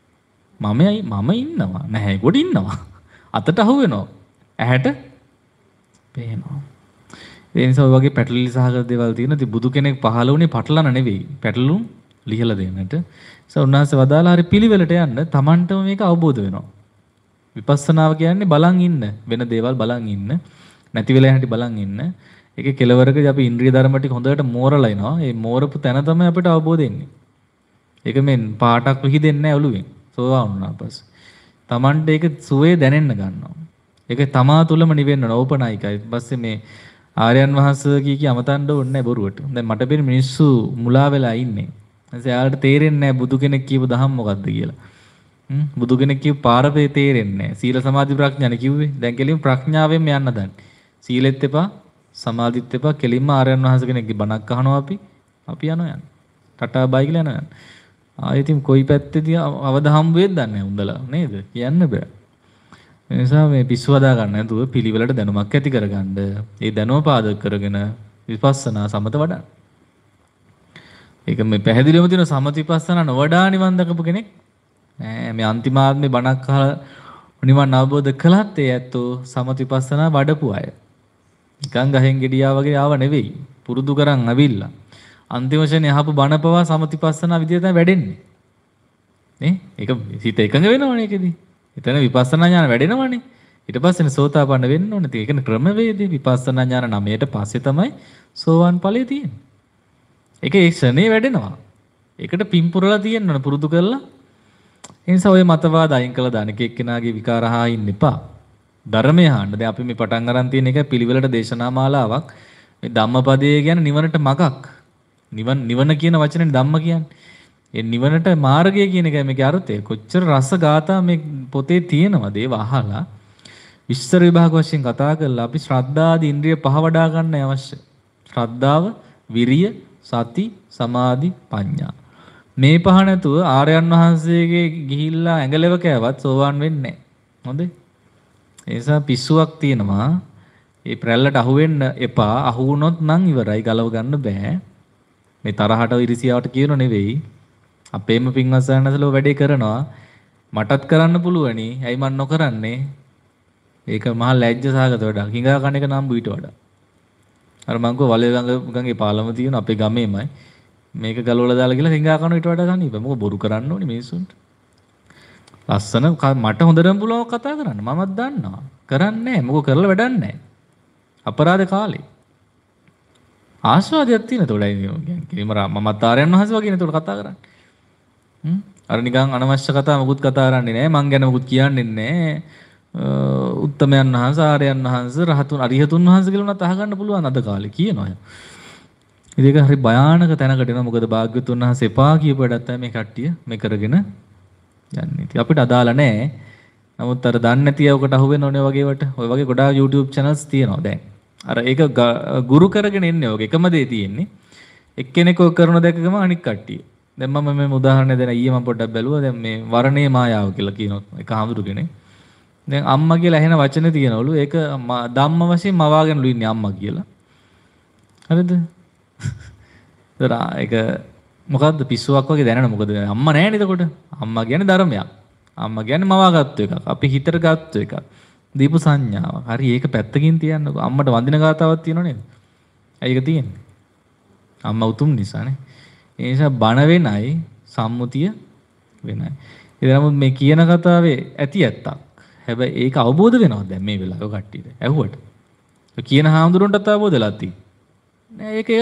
මම ඉන්නවා. නැහැ කොට ඉන්නවා. අතට අහු වෙනවා. ඇහැට පේනවා. ඒ නිසා ඔය වගේ පැටලිලි සහගත දේවල් තියෙන. ඉතින් බුදු කෙනෙක් පහළ වුණේ පටලන නෙවෙයි. පැටලුම් ලිහලා දෙන්නට. උන්වහන්සේ වදාලා හරි පිළිවෙලට යන්න Tamanටම මේක අවබෝධ වෙනවා. විපස්සනාව කියන්නේ බලන් ඉන්න. වෙන දේවල් බලන් ඉන්න. නැති වෙලා යන හැටි බලන් ඉන්න. ඒකේ කෙලවරකදී අපි ඉන්ද්‍රිය ධර්ම ටික හොඳට මෝරලා එනවා. ඒ මෝරපු තැන තමයි අපිට අවබෝධ වෙන්නේ. ඒක මෙන් පාටක් විහිදෙන්නේ නැහැ ඔළුවෙන්. සෝවාන් වුණා පස්සේ. Tamanට ඒක සුවේ දැනෙන්න ගන්නවා. ඒක තමා තුළම නිවෙන්න ඕන ඕපනායිකයි. ඊපස්සේ මේ ආර්යයන් වහන්සේ කී අමතන්න ඕනේ නැහැ බොරුවට. දැන් මට පේන මිනිස්සු මුලා වෙලා ඉන්නේ. එයාලට තේරෙන්නේ නැහැ බුදු කෙනෙක් කියපු දහම් මොකක්ද කියලා. බුදු කෙනෙක් කියපු පාරේ තේරෙන්නේ නැහැ. සීල සමාධි ප්‍රඥානේ කිව්වේ. දැන් කෙලින්ම ප්‍රඥාවෙන් යන්න දන්නේ. සීලෙත් එපා, සමාධිත් එපා. කෙලින්ම ආර්යයන් වහන්සේ කෙනෙක්ගේ බණක් අහනවා අපි යනවා යන්නේ. ටටා බයි කියලා යනවා යන්නේ. ආයෙත් කොයි පැත්තේදී අවද හම්බ වෙද්ද දන්නේ නැහැ උන්දලා නේද? කියන්න බෑ. ඒ නිසා මේ පිස්සු හදා ගන්න නැතුව පිළිවෙලට දැනුමක් ඇති කරගන්න. ඒ දැනුම පාදක කරගෙන විපස්සනා සමත වඩන්න. ඒක මේ පැහැදිලිවම තියෙන සමතිපස්සනා නොවඩා නිවන් දකපු කෙනෙක් මේ අන්තිමාත්මේ බණක් අහලා නිවන් අවබෝධ කළත් ඒ ඇත්තෝ සමතිපස්සනා වඩපු අය. නිකන් ගහෙන් ගෙඩියා වගේ ආව නෙවෙයි. පුරුදු කරන් අවිල්ලා. අන්තිම ශනේ අහපු බණ පවා සමතිපස්සනා විදියට තමයි වැඩෙන්නේ. නේ? ඒක හිත එකඟ වෙනවනේ ඒකෙදී. එතන විපස්සනා ඥාන වැඩෙනවනේ. ඊට පස්සේ සෝතාපන්න වෙන්න ඕනේ. ඒක නේ ක්‍රමවේදය. විපස්සනා ඥාන 9ට පස්සේ තමයි සෝවාන් ඵලය තියෙන්නේ. ඒක ඒ ක්ෂණේ වැඩෙනවා. ඒකට පින් පුරලා තියෙන්න ඕන පුරුදු කරලා. ඒ නිසා ඔය මතවාද අයින් කළා දාන එක එක්කෙනාගේ විකාර අහා ඉන්න එපා. ධර්මය අහන්න. දැන් අපි මේ පටන් අරන් තියෙන එක පිළිවෙලට දේශනා මාලාවක්. මේ ධම්මපදයේ කියන්නේ නිවනට මගක්. නිවන කියන වචනේ ධම්ම කියන්නේ. ඒ නිවනට මාර්ගය කියන එකයි මේකේ අර්ථය. කොච්චර රස ගාථා මේ පොතේ තියෙනවද ඒව අහලා විස්තර විභාග වශයෙන් කතා කරලා අපි ශ්‍රද්ධාදී ඉන්ද්‍රිය පහ වඩා ගන්න අවශ්‍ය. ශ්‍රද්ධාව, විරිය, සති, සමාධි, ප්‍රඥා. මේ පහ නැතුව ආර්යයන් වහන්සේගේ ගිහිල්ලා ඇඟලව කෑවත් සෝවාන් වෙන්නේ නැහැ. හොඳේ. ඒ නිසා පිස්සුවක් තියෙනවා. ඒ ප්‍රැල්ලට අහු වෙන්න එපා. අහු වුණොත් නම් ඉවරයි. ගලව ගන්න බෑ. මේ තරහට ඉරිසියාවට කියනෝ නෙවෙයි. අපේම පින්වත් සයන්සලෝ වැඩේ කරනවා. මටත් කරන්න පුළුවනි. ඇයි මන් නොකරන්නේ? ඒක මහා ලැජ්ජ සහගත වැඩක්. හිඟා කන එක නම් ඊට වඩා. අර මං කෝ වලේ ගඟේ පාලම තියෙන අපේ ගමේමයි. මේක ගලවලා දාලා කියලා හිඟා කන ඊට වඩා සනීප. මොකද බොරු කරන්න ඕනේ මිනිස්සුන්ට. ලස්සන මට හොඳටම පුළුවන් කතා කරන්න. මමත් දන්නවා. කරන්නේ නැහැ. මොකද කරලා වැඩක් නැහැ. අපරාධ කාලේ. ආස්වාදයක් තියෙන තොඩයි කියන්නේ මමත් ආර්යයන් වහන්සේ වගේ නේද කතා කරන්නේ. අර නිකන් අනවශ්‍ය කතා මොකුත් කතා කරන්නේ නැහැ. මං ගැන මොකුත් කියන්නේ නැහැ. උත්තමයන් වහන්සේ ආර්යයන් වහන්සේ රහතුන් අරිහතුන් වහන්සේ කියලා උනත් අහගන්න පුළුවන් අද කාලේ කියනවා. ඉතින් ඒක හරි භයානක තැනකට එනවා. මොකද භාග්‍යවතුන් වහන්සේ එපා කියපු වැඩක් තමයි මේ කට්ටිය මේ කරගෙන යන්නේ. ඉතින් අපිට අදාළ නැහැ. නමුත් අර දන්නේ නැති අයකට අහු වෙන ඕනේ වගේ වට. ඔය වගේ ගොඩාක් YouTube channels තියෙනවා දැන්. අර ඒක ගුරු කරගෙන එන්නේ ඔක එකම දේ තියෙන්නේ. එක්කෙනෙක් ඔය කරන දැකගම අනික් කට්ටිය. දැන් මම මේ උදාහරණයක් දෙන්න ඊයේ මම පොඩ්ඩක් බැලුවා. දැන් මේ වර්ණේ මායාව කියලා කියනොත් එක හඳුරුගෙන. දැන් අම්මා කියලා ඇහෙන වචනේ තියෙනවලු. ඒක ධම්ම වශයෙන් මවාගෙනලු ඉන්නේ අම්මා කියලා. හරිද? ඒක මොකද්ද පිස්සුවක් වගේ දැනෙන මොකද අම්මා නැහැ නේද එතකොට අම්මා කියන්නේ ධර්මයක් අම්මා කියන්නේ මවාගත්තු එකක් අපි හිතට ගත්තු එකක් දීපු සංඥාව හරි ඒක පැත්තකින් තියන්නකො අම්මට වඳින ගාතාවක් තියෙනව නේද ඇයි ඒක තියෙන්නේ අම්මා උතුම් නිසානේ ඒ නිසා බණ වෙනයි සම්මුතිය වෙනයි ඒ නමුත් මේ කියන කතාවේ ඇති ඇත්තක් හැබැයි ඒක අවබෝධ වෙනවද දැන් මේ වෙලාවේ කට්ටියට ඇහුවට කියන හාමුදුරන්ටත් අවබෝධ වෙලා තියෙන්නේ නෑ ඒක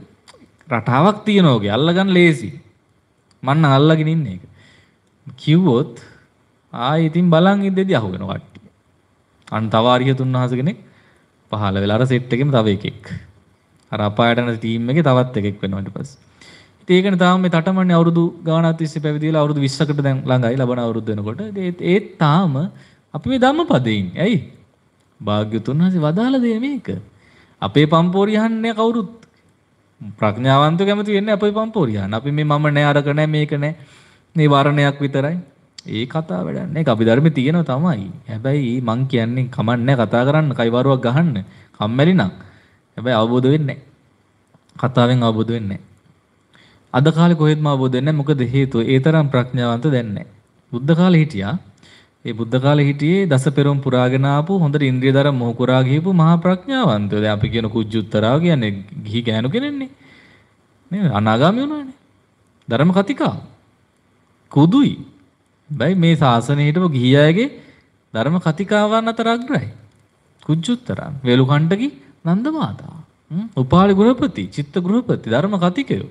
රටාවක් තියෙනවා ඔගේ අල්ලගන්න ලේසි මන්න අල්ලගෙන ඉන්නේ ඒක කිව්වොත් ආයි ඉතින් බලන් ඉඳෙදි අහු වෙනවා කට්ටිය අන්න තව අරියතුන් වහන්ස කෙනෙක් පහළ වෙලා අර සෙට් එකෙම තව එකෙක් අර අපායට යන ටීම් එකේ තවත් එකෙක් වෙනවා ඊට පස්සේ ඉතින් ඒකනේ තාම මේ තටමන්නේ අවුරුදු ගාණක් තිස්සේ පැවිදිලා අවුරුදු 20කට දැන් ළඟයි ලබන අවුරුද්ද වෙනකොට ඒත් තාම අපි මේ ධම්මපදේ ඉන්නේ ඇයි භාග්‍යතුන් වහන්සේ වදාළ දේ මේක අපේ පම්පෝරිය අහන්නේ කවුරුත් ප්‍රඥාවන්ත කැමති වෙන්නේ අපේ පම්පෝරියන්. අපි මේ මම නෑ අරක නෑ මේක නෑ. මේ වර්ණයක් විතරයි. ඒ කතාව වැඩක් නෑ. ඒක අභිධර්මයේ තියෙනවා තමයි. හැබැයි මං කියන්නේ කමන්නේ කතා කරන්න කයිවාරුවක් ගහන්න. කම්මැලි නම්. හැබැයි අවබෝධ වෙන්නේ නෑ. කතාවෙන් අවබෝධ වෙන්නේ නෑ. අද කාලේ කොහෙත්ම අවබෝධ වෙන්නේ නෑ. මොකද හේතුව ඒ තරම් ප්‍රඥාවන්ත දැන් නෑ. බුද්ධ කාලේ හිටියා. ඒ බුද්ධ කාලේ හිටියේ දස පෙරම් පුරාගෙන ආපු හොඳට ඉන්ද්‍රිය ධර්ම මොහ කුරා ගිහපු මහා ප්‍රඥාවන්තයෝ. දැන් අපි කියන කුජුත්තරාව කියන්නේ ගිහි ගෑනු කෙනෙක්නේ. නේද? අනාගාමී වුණානේ. ධර්ම කතිකා. කුදුයි. බයි මේ ශාසනයේ හිටපු ගිහි අයගේ ධර්ම කතිකාවන් අතර අග්‍රයි. කුජුත්තරා, වේලුකණ්ඩකි, නන්ද මාතා. උපාලි ගෘහපති, චිත්ත ගෘහපති, ධර්ම කතිකයෝ.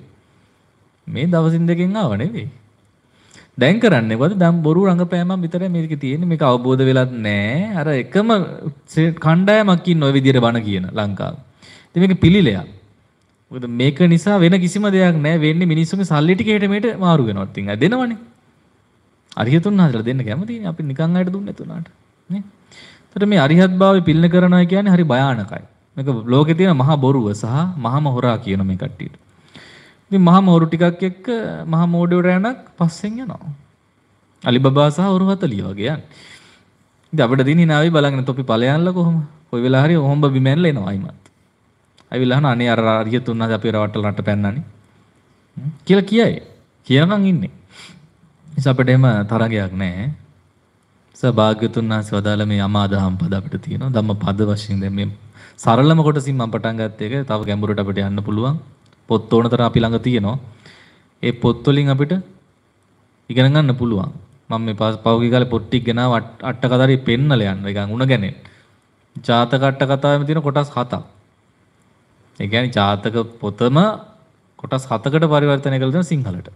මේ දවසින් දෙකෙන් ආව නෙවෙයි. දැන් කරන්නේ මොකද? දැන් බොරු රංගපෑමක් විතරයි මේකේ තියෙන්නේ. මේක අවබෝධ වෙලත් නැහැ. අර එකම කණ්ඩායමක් ඉන්න ඔය විදියට බණ කියන ලංකාවේ. ඉතින් මේක පිළිලයක්. මොකද මේක නිසා වෙන කිසිම දෙයක් නැහැ. වෙන්නේ මිනිස්සුන්ගේ සල්ලි ටික හෙට මෙහෙට මාරු වෙනවා. ඉතින් අය දෙනවනේ. අරිහතුන් වහන්සේලා දෙන්න කැමතිනේ. අපි නිකන් අයට දුන්නේ නැතුණාට. නේ? ඒතර මේ අරිහත් භාවය පිළින කරනවා කියන්නේ හරි භයානකයි. මේක ලෝකේ තියෙන මහා බොරුව සහ මහාම හොරා කියන මේ කට්ටියට. ඉතින් මහා මෝරු ටිකක් එක්ක මහා මෝඩයෝ රැණක් පස්සෙන් යනවා. අලිබබා සහ ඔරු 40 වගේ යන්නේ. ඉතින් අපිට දින හිනාවි බලගෙන තොපි ඵලයන්ලා කොහොම? කොයි වෙලාව හරි ඔහොඹ බිමෙන්ලා එනවා අයිමත්. අවිලා අහන අනේ අර අරියතුන් නැද අපේ රවට්ටල රට පැන්නනේ. කියලා කියයි. කියනකම් ඉන්නේ. ඉතින් අපිට එහෙම තරගයක් නැහැ. සභාග්‍යතුන් නැස් වදාළ මේ අමාදහම් පද අපිට තියෙනවා. ධම්ම පද වශයෙන් දැන් මේ සරලම කොටසින් මම පටන් ගත්ත එක තව ගැඹුරට අපිට යන්න පුළුවන්. පොත් ඕනතර අපි ළඟ තියෙනවා. ඒ පොත් වලින් අපිට ඉගෙන ගන්න පුළුවන්. මම මේ පෞගී කාලේ පොත් ටික ගෙනාව අට කතරේ පෙන්නලා යන්න. ඒකන් උණ ගැනේ. ජාතක අට කතාවෙම තියෙන කොටස් 7ක්. ඒ කියන්නේ ජාතක පොතම කොටස් 7කට පරිවර්තනය කළා තියෙන සිංහලට.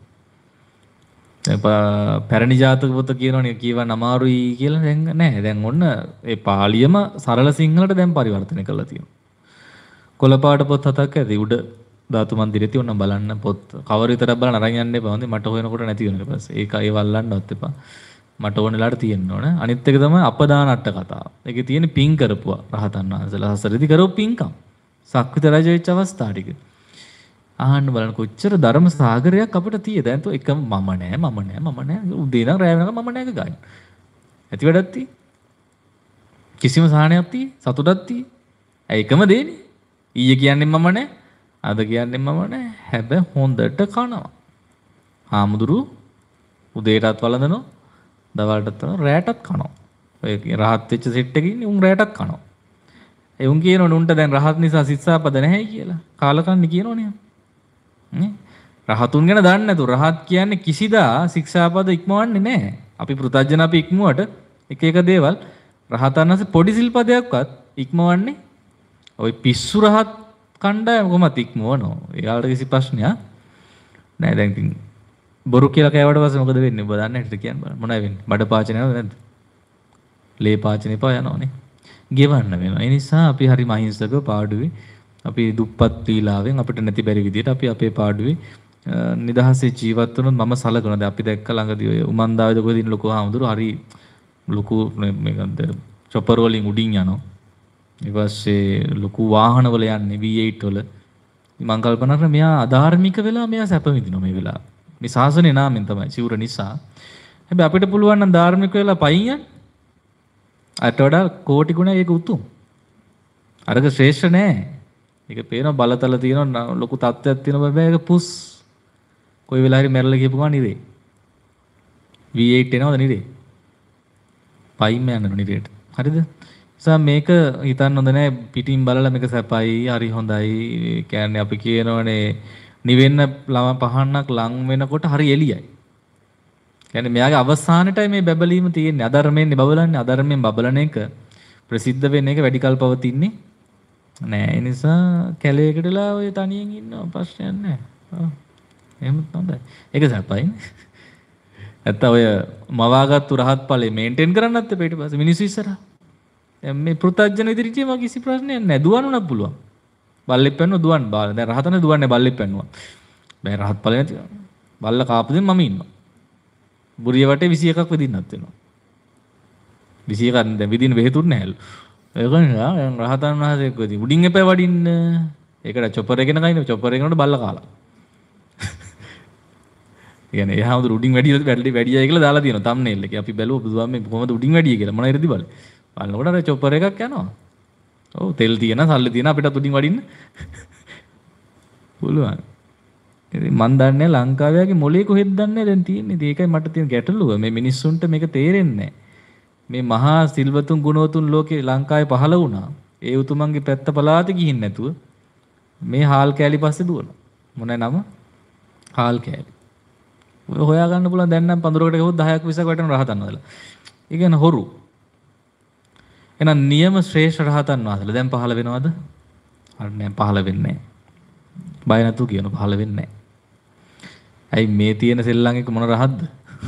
පැරණි ජාතක පොත කියනවනේ කියවන්න අමාරුයි කියලා දැන් නැහැ. දැන් ඔන්න ඒ පාලියම සරල සිංහලට දැන් පරිවර්තනය කළා තියෙනවා. කොළපාට පොත් 7ක් ඇති උඩ ධාතු මන්දිරේ තියෙනවා බලන්න පොත් කවර විතරක් බලන්න අරන් යන්න එපා. හොඳේ මට හොයනකොට නැති වෙන ඊට පස්සේ. ඒක ඒ වල්ලන්නවත් එපා. මට ඕන වෙලාවට තියෙන්න ඕන. අනිත් එක තමයි අපදාන අට කතාව. ඒකේ තියෙන පිං කරපුවා රහතන් වහන්සේලා හසරෙදි කරපු පිංකම්. සක්විත රජ වෙච්ච අවස්ථා ටික. අහන්න බලන්න කොච්චර ධර්ම සාගරයක් අපිට තියෙද. දැන් તો එකම මම නෑ. උදේ ඉඳන් රැය වෙනකම් මම නෑක ගන්න. ඇති වැඩක් තියෙයි. කිසිම සාහනයක් තියෙයි. සතුටක් තියෙයි. ඒ එකම දෙන්නේ. ඊයේ කියන්නේ මම නෑ. අද කියන්නේ මම නෑ. හැබැයි හොඳට කනවා. ආමුදුරු උදේටත් වළඳනවා. දවල්ටත් වළඳනවා. රැයටත් කනවා. ඔය රහත් වෙච්ච සෙට් එකේ ඉන්නේ උන් රැයටත් කනවා. ඒ උන් කියනවනේ උන්ට දැන් රහත් නිසා සිස්සාපද නැහැ කියලා. කාලකන්ණි කියනවනේ. නේ? රහතුන් ගැන දන්නේ නැතු. රහත් කියන්නේ කිසිදා ශික්ෂාපද ඉක්මවන්නේ නැහැ. අපි පෘථජන අපි ඉක්මුවට එක එක දේවල් රහතන් වහන්සේ පොඩි සිල්පදයක්වත් ඉක්මවන්නේ ওই පිස්සු රහත් කණ්ඩායම කොහොමද ඉක්මවනෝ? එයාලට කිසි ප්‍රශ්නයක් නැහැ. දැන් ඉතින් බොරු කියලා කෑවට පස්සේ මොකද වෙන්නේ? ඔබ දන්නේ නැද්ද කියන්න බලන්න. මොනවද වෙන්නේ? බඩ පාචන යනවද නැද්ද? ලේ පාචන එපා යනවනේ. ගෙවන්න වෙනවා. ඒ නිසා අපි හරි මහින්සක පාඩුවේ අපි දුප්පත් පීලාවෙන් අපිට නැති බැරි විදිහට අපි අපේ පාඩුවේ නිදහසේ ජීවත් වුණොත් මම සලකනවා. දැන් අපි දැක්ක ළඟදී ඔය උමන්දාවේද කොහෙද ඉන්න ලොකු හාමුදුරු හරි ලොකු මේකන්ද චොපර් වලින් උඩින් යනවා. ඊට පස්සේ ලොකු වාහන වල යන්නේ V8 වල. මම කල්පනා කරා මෙයා අධාර්මික වෙලා මෙයා සැප විඳිනවා මේ වෙලාව. මේ ශාසනේ නාමෙන් තමයි සිවුර නිසා. හැබැයි අපිට පුළුවන් නම් ධාර්මික වෙලා පයින් යන්න. අට වඩා කෝටි ගුණයක් ඒක උතුම්. අරක ශ්‍රේෂ්ඨ නෑ. ඒක පේනවා බලතල තියෙනවා ලොකු තත්ත්වයක් තියෙනවා බෑ ඒක පුස්. කොයි වෙලාවරි මැරලා කියපු ගමන් නිරේ. V8 එනවද නිරේ? පයින්ම යනවා නිරේට. හරිද? නිසා මේක හිතන්න හොඳ නෑ පිටින් බලලා මේක සැපයි හරි හොඳයි. කියන්නේ අපි කියනවනේ නිවෙන්න පහන්නක් ලං වෙනකොට හරි එළියයි. කියන්නේ මෙයාගේ අවසානෙටයි මේ බබලීම තියෙන්නේ. අධර්මයෙන් බබලන්නේ. අධර්මයෙන් බබලන එක ප්‍රසිද්ධ වෙන එක වැඩි කල් පවතින්නේ නෑ. ඒ නිසා කැලේකටලා ඔය තනියෙන් ඉන්නවා ප්‍රශ්නයක් නෑ. එහෙම තමයි. ඒක සැපයිනේ. නැත්නම් ඔය මවාගත්තු රහත් ඵලෙ මේන්ටේන් කරන්නත් එපා ඊට පස්සේ මිනිස්සු ඉස්සරහා. දැන් මේ පෘථජන ඉදිරියේ මගේ කිසි ප්‍රශ්නයක් නෑ. දුවන්නත් පුළුවන්. බල්ලෙක් පැන්නුවා දුවන්න බාල. දැන් රහතන දුවන්නේ බල්ලෙක් පැන්නුවා. බෑ රහත් ඵලෙ නැති. බල්ල කාපුදින් මම ඉන්නවා. බුරිය වටේ 21ක් විදින්නත් වෙනවා. 21ක් දැන් විදින්න බෙහෙතුත් නැහැලු. ඒක නිසා දැන් රහතන් වහන්සේ කොහොමද උඩින් එපා වඩින්න. ඒකට චොපර් එකගෙන කයින් චොපර් එකනකොට බල්ල කාලා. කියන්නේ එහා උඩ උඩින් වැඩියයි කියලා දාලා තියෙනවා තම්නේල් එකේ. අපි බැලුවා බුදුහාම මේ කොහොමද උඩින් වැඩිය කියලා. මොන ඉරදි බලේ. බලනකොට අර චොපර් එකක් යනවා. ඔව් තෙල් තියෙන, සල්ලි තියෙන අපිටත් උඩින් වඩින්න පුළුවන්. ඉතින් මන් දන්නේ ලංකාවේගේ මොලේ කොහෙද දන්නේ දැන් තියෙන්නේ. ඒකයි මට තියෙන ගැටලුව. මේ මිනිස්සුන්ට මේක තේරෙන්නේ මේ මහා සිල්වතුන් ගුණවතුන් ලෝකේ ලංකාවේ පහළ වුණා. ඒ උතුමන්ගේ පැත්ත පලාතේ ගිහින් නැතුව මේ හාල් කෑලි පස්සේ දුවනවා. මොනයි නම? හාල් කෑලි. ඔය හොයා ගන්න පුළුවන් දැන් නම් පඳුරකට ගහුවොත් 10ක් 20ක් වටෙන රහතන් වහන්සේලා. ඒ කියන්නේ හොරු. එහෙනම් නියම ශ්‍රේෂ්ඨ රහතන් වහන්සේලා දැන් පහළ වෙනවද? හරි නෑ පහළ වෙන්නේ නෑ. බය නැතුව කියන පහළ වෙන්නේ නෑ. ඇයි මේ තියෙන සෙල්ලම් එක මොන රහත්ද?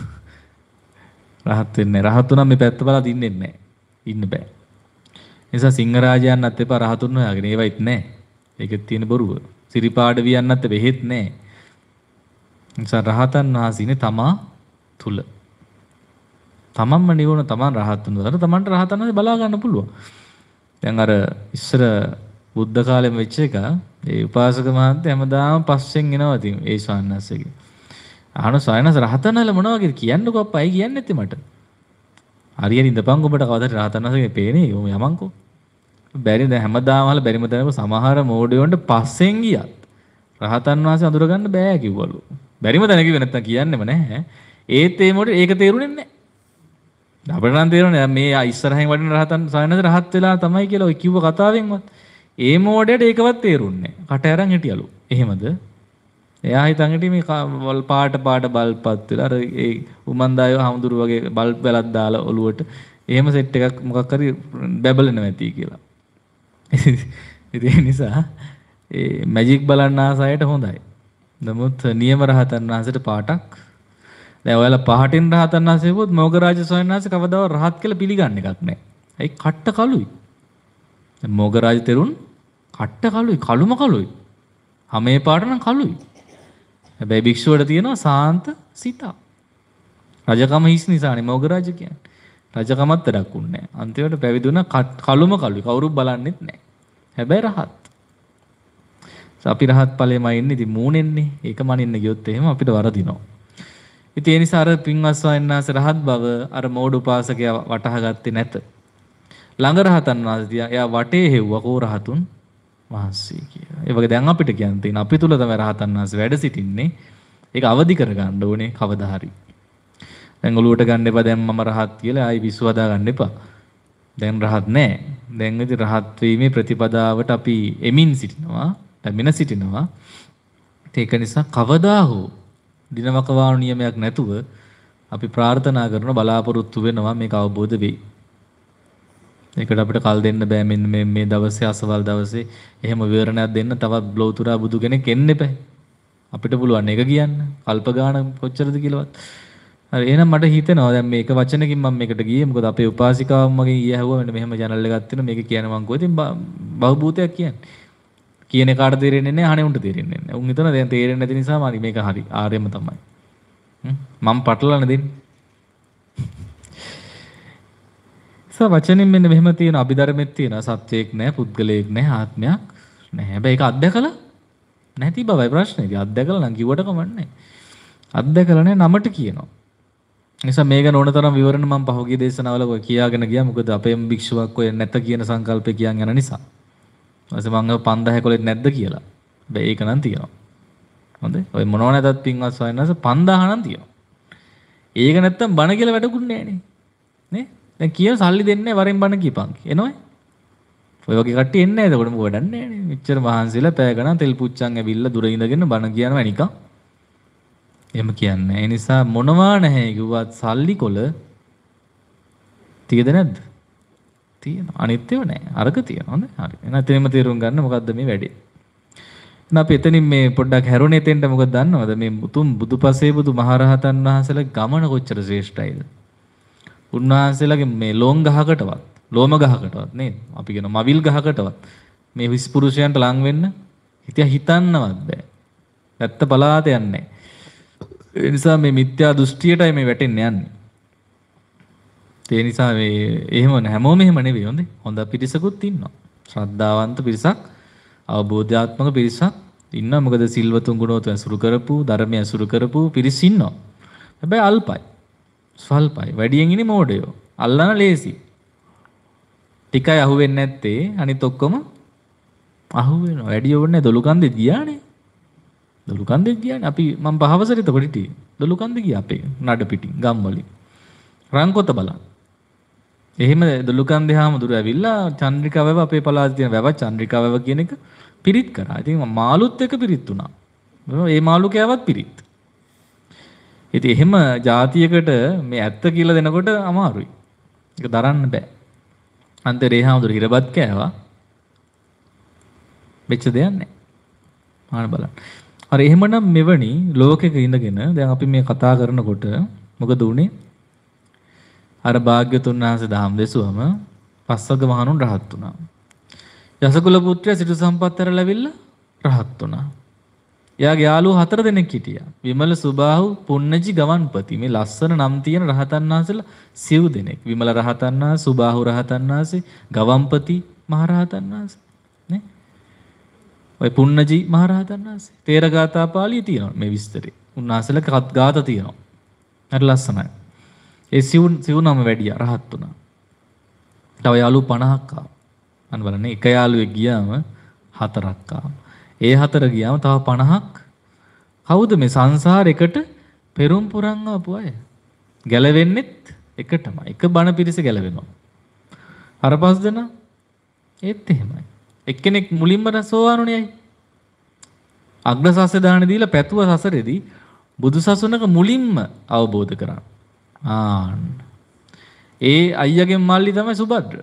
රහත් වෙන්නේ නෑ. රහතුණා මේ පැත්ත බලලා දින්නෙන්නේ නෑ. ඉන්න බෑ. නිසා සිංහරාජයන්වත් එපා රහතුන් හොයාගෙන ඒවයිත් නෑ. ඒකෙත් තියෙන බොරුව. සිරිපාඩ වියන්නත් බෙහෙත් නෑ. නිසා රහතන් වහන්සේනේ තමා තුල. තමන්ම නිවුණ තමන් රහත් වුණාට තමන්ට රහතන් වහන්සේ බලා ගන්න පුළුවන්. දැන් අර ඉස්සර බුද්ධ කාලෙම වෙච්ච එක ඒ උපාසක මහත්තයා හැමදාම පස්සෙන් එනවා ඉතින් ඒ ස්වාමීනාස්සගේ. අහන ස්වාමීනාස්ස රහතන් වහන්සේ මොනවා වගේද කියන්නකෝ අප්පා අය කියන්නේ නැත්තේ මට. හරියට ඉඳපන් ඔබට කවදාද රහතන් වහන්සේගේ පේන්නේ යොම යමන්කෝ. බැරි දැන් හැමදාම අහලා බැරිම දැනපු සමහර මෝඩයොන්ට පස්සෙන් ගියත් රහතන් වහන්සේ අඳුර ගන්න බෑ කිව්වලු. බැරිම දැන කිව්වේ නැත්තම් කියන්නෙම නැහැ. ඒත් ඒ මොඩේ ඒක තේරුනේ නැහැ. අපිට නම් තේරුනේ මේ ඉස්සරහින් වඩින රහතන් සායනස රහත් වෙලා තමයි කියලා ඔය කිව්ව කතාවෙන්වත්. ඒ මොඩේට ඒකවත් තේරුන්නේ නැහැ. කට අරන් හිටියලු. එහෙමද? එයා හිතන් හිටියේ මේ පාට බල්පත් වෙලා අර ඒ උමන්දායෝ හමුදුරු වගේ බල්බ් වැලක් දාලා ඔලුවට එහෙම සෙට් එකක් මොකක් හරි බැබලෙනවා ඇති කියලා. ඒ නිසා ඒ මැජික් බලන්න ආසයට හොඳයි. නමුත් නියම රහතන් වහන්සේට පාටක්. දැන් ඔයාලා පහටින් රහතන් වහන්සේ වුත් මොගරාජ ස්වාමීන් වහන්සේ කවදාවත් රහත් කියලා පිළිගන්න එකක් නැහැ. ඒ කට්ට කළුයි. දැන් මොගරාජ තෙරුන් කට්ට කළුයි, කළුම කළුයි. හැමේ පාට නම් කළුයි. හැබැයි භික්ෂුවට තියෙනවා සාන්ත සිත. රජකම හිස් නිසානේ මොගරාජ කියන්නේ. රජකමත් වැඩක් උන්නේ නැහැ. අන්තිමට පැවිදුණ කළුම කළුයි. කවුරුත් බලන්නෙත් නැහැ. හැබැයි රහත්. අපි රහත් ඵලෙමයි ඉන්නේ. ඉතින් මූණෙන්නේ. ඒක මනින්න ගියොත් එහෙම අපිට වරදිනවා. ඉතින් ඒ නිසා අර පින්වත් ස්වාමීන් වහන්සේ රහත් බව අර මෝඩ උපාසකයා වටහා ගත්තේ නැත. ළඟ රහතන් වහන්සේ එයා වටේ හෙව්වා කෝ රහතුන් වහන්සේ කියලා. ඒ වගේ දැන් අපිට කියන්න තියෙන අපි තුල තමයි රහතන් වහන්සේ වැඩ සිටින්නේ. ඒක අවදි කර ගන්න ඕනේ කවදා හරි. දැන් ඔලුවට ගන්න එපා දැන් මම රහත් කියලා ආයි විශ්ව හදා ගන්න එපා. දැන් රහත් නැහැ. දැන් ඉතින් රහත් වීමේ ප්‍රතිපදාවට අපි එමින් සිටිනවා. පැමිණ සිටිනවා. ඒක නිසා කවදා හෝ දිනවකවානු නියමයක් නැතුව අපි ප්‍රාර්ථනා කරන බලාපොරොත්තු වෙනවා මේක අවබෝධ වෙයි. ඒකට අපිට කල් දෙන්න බෑ මෙන්න මේ දවසේ අසවල් දවසේ එහෙම විවරණයක් දෙන්න තවත් බ්ලෝතුරා බුදු කෙනෙක් එන්න එපා. අපිට පුළුවන් ඒක කියන්න. කල්ප ගාන කොච්චරද කියලාවත්. හරි එහෙනම් මට හිතෙනවා දැන් මේක වචනකින් මම මේකට ගියේ මොකද අපේ උපාසිකාවම මගෙන් ඊය ඇහුවා මෙන්න මෙහෙම channel එකක් තියෙනවා මේක කියන්නේ මං කිව්වා ඉතින් බහුභූතයක් කියන්නේ. කියන කාට තේරෙන්නේ නැහැ අහන්නේ උන්ට තේරෙන්නේ නැහැ. උන් හිතන දැන් තේරෙන්නේ නැති නිසා මම මේක හරි ආර්යම තමයි. මම පටලලා දෙන්නේ. වචනින් මෙන්න මෙහෙම තියෙන අභිධර්මෙත් තියෙන සත්‍යයක් නැහැ පුද්ගලයෙක් නැහැ ආත්මයක් නැහැ. හැබැයි ඒක අත්දැකලා නැති බවයි ප්‍රශ්නේ. ඉතින් අත්දැකලා නම් කිව්වට කමන්නේ. අත්දැකලා නැහැ නමට කියනවා. නිසා මේක නොන තරම් විවරණ මම පහුගිය දේශනාවල ඔය කියාගෙන ගියා. මොකද අපේම භික්ෂුවක් ඔය නැත කියන සංකල්පේ කියන් යන නිසා. ඊපස්සේ මම 5000 කොලෙත් නැද්ද කියලා. හැබැයි ඒක නම් තියෙනවා. හොඳයි. ඔය මොනව නැතත් පින්වත් සයනස 5000 නම් තියෙනවා. ඒක නැත්තම් බණ කියලා වැඩකුත් නැහැ නේ. දැන් කියන සල්ලි දෙන්නේ වරෙන් බණ කියපන්. එනවයි. ඔය වගේ කට්ටිය එන්නේ නැහැ. එතකොට මොකද වැඩක් නැහැ නේ. මෙච්චර මහන්සිලා පැය ගණන් තෙල් පුච්චන් ඇවිල්ලා දුර ඉඳගෙන බණ කියනවා නිකන්. එහෙම කියන්නේ. ඒ නිසා මොනවා නැහැ කිව්වත් සල්ලි කොල තියෙද නැද්ද? තියෙනවා. අනිත් ඒවා නැහැ. අරක තියෙනවා. හොඳයි. හරි. එහෙනම් එතනම තේරුම් ගන්න මොකද්ද මේ වැඩේ. එහෙනම් අපි එතනින් මේ පොඩ්ඩක් හැරුණේ තෙන්ට මොකද දන්නවද? මේ මුතුම් බුදුපසේ බුදු මහරහතන් වහන්සේලා ගමන කොච්චර ශ්‍රේෂ්ඨයිද? උන්වහන්සේලාගේ මේ ලෝං ගහකටවත්, ලෝම ගහකටවත් නේද? අපි කියන මවිල් ගහකටවත් මේ විස්පුරුෂයන්ට ලං වෙන්න හිතන්නවත් බෑ. නැත්ත පලාත යන්නේ. ඒ නිසා මේ මිත්‍යා දෘෂ්ටියටයි මේ වැටෙන්න යන්නේ. ඒ නිසා මේ එහෙම හැමෝම එහෙම නෙවෙයි හොඳේ. හොඳ පිරිසකුත් ඉන්නවා. ශ්‍රද්ධාවන්ත පිරිසක්, අවබෝධාත්මක පිරිසක් ඉන්නවා. මොකද සිල්වතුන් ගුණවතුන් අසුරු කරපු, ධර්මය අසුරු කරපු පිරිස ඉන්නවා. හැබැයි අල්පයි. ස්වල්පයි. වැඩියෙන් ඉන්නේ මෝඩයෝ. අල්ලන ලේසි. ටිකයි අහුවෙන්නේ නැත්තේ අනිත් ඔක්කොම අහුවෙනවා. වැඩි ඕනේ දොළුකන්දේ ගියානේ. දොළුකන්දේ ගියානේ. අපි මම පහවසරිත කොට හිටියේ. දොළුකන්දේ ගියා අපේ නඩ පිටින් ගම්වලින්. රංකොත බලන්න. එහෙම දොළුකන්දේ හාමුදුරුවෝ ඇවිල්ලා චන්ද්‍රිකා වැව අපේ පළාතේ තියෙන වැව චන්ද්‍රිකා වැව කියන එක පිරිත් කරා. ඉතින් මාළුත් එක පිරිත් වුණා. ඒ මාළු කෑවත් පිරිත්. ඉතින් එහෙම જાතියකට මේ ඇත්ත කියලා දෙනකොට අමාරුයි. ඒක දරන්න බෑ. අන්තරේ හාමුදුරුවෝ හිරබත් කෑවා. මෙච්ච දෙයක් නැහැ. ආන බලන්න. හරි එහෙමනම් මෙවැනි ලෝකෙක ඉඳගෙන දැන් අපි මේ කතා කරනකොට මොකද උනේ? අර භාග්‍යතුන් වහන්සේ දහම් දෙසුවම පස්වග මහණුන් රහත් වුණා. යසකුල පුත්‍රයා සිටු සම්පත් ඇරලාවිල්ලා රහත් වුණා. එයාගේ යාළුවෝ 4 දෙනෙක් හිටියා. විමල සුබාහු පුන්නජි ගවන්පති මේ ලස්සන නම් තියෙන රහතන් වහන්සේලා සිව් දෙනෙක්. විමල රහතන් වහන්සේ, සුබාහු රහතන් වහන්සේ, ගවන්පති මහ රහතන් වහන්සේ. නේ? ඔය පුන්නජි මහ රහතන් වහන්සේ. තේරගාථා පාළියේ තියෙනවා මේ විස්තරේ. උන්වහන්සේලා ගාථා තියෙනවා. හරි ලස්සනයි. ඒ සිව් නම වැඩියා රහත් වුණා. තව යාළුවෝ 50ක් ආවා. අන්න බලන්න එක යාළුවෙක් ගියාම 4ක් ආවා. ඒ 4 ගියාම තව 50ක්. කවුද මේ සංසාරෙකට පෙරම් පුරන් ආපු අය? ගැලවෙන්නෙත් එකටම. එක බණ පිරිස ගැලවෙනවා. අර 5 දෙනා ඒත් එහෙමයි. එක්කෙනෙක් මුලින්ම සෝවානුනේ අය. අග්‍රසස්ස දාන දීලා පැතුව සසරේදී බුදු සසුනක මුලින්ම අවබෝධ කරා. ඒ අයියාගෙන් මල්ලි තමයි සුබද්‍ර.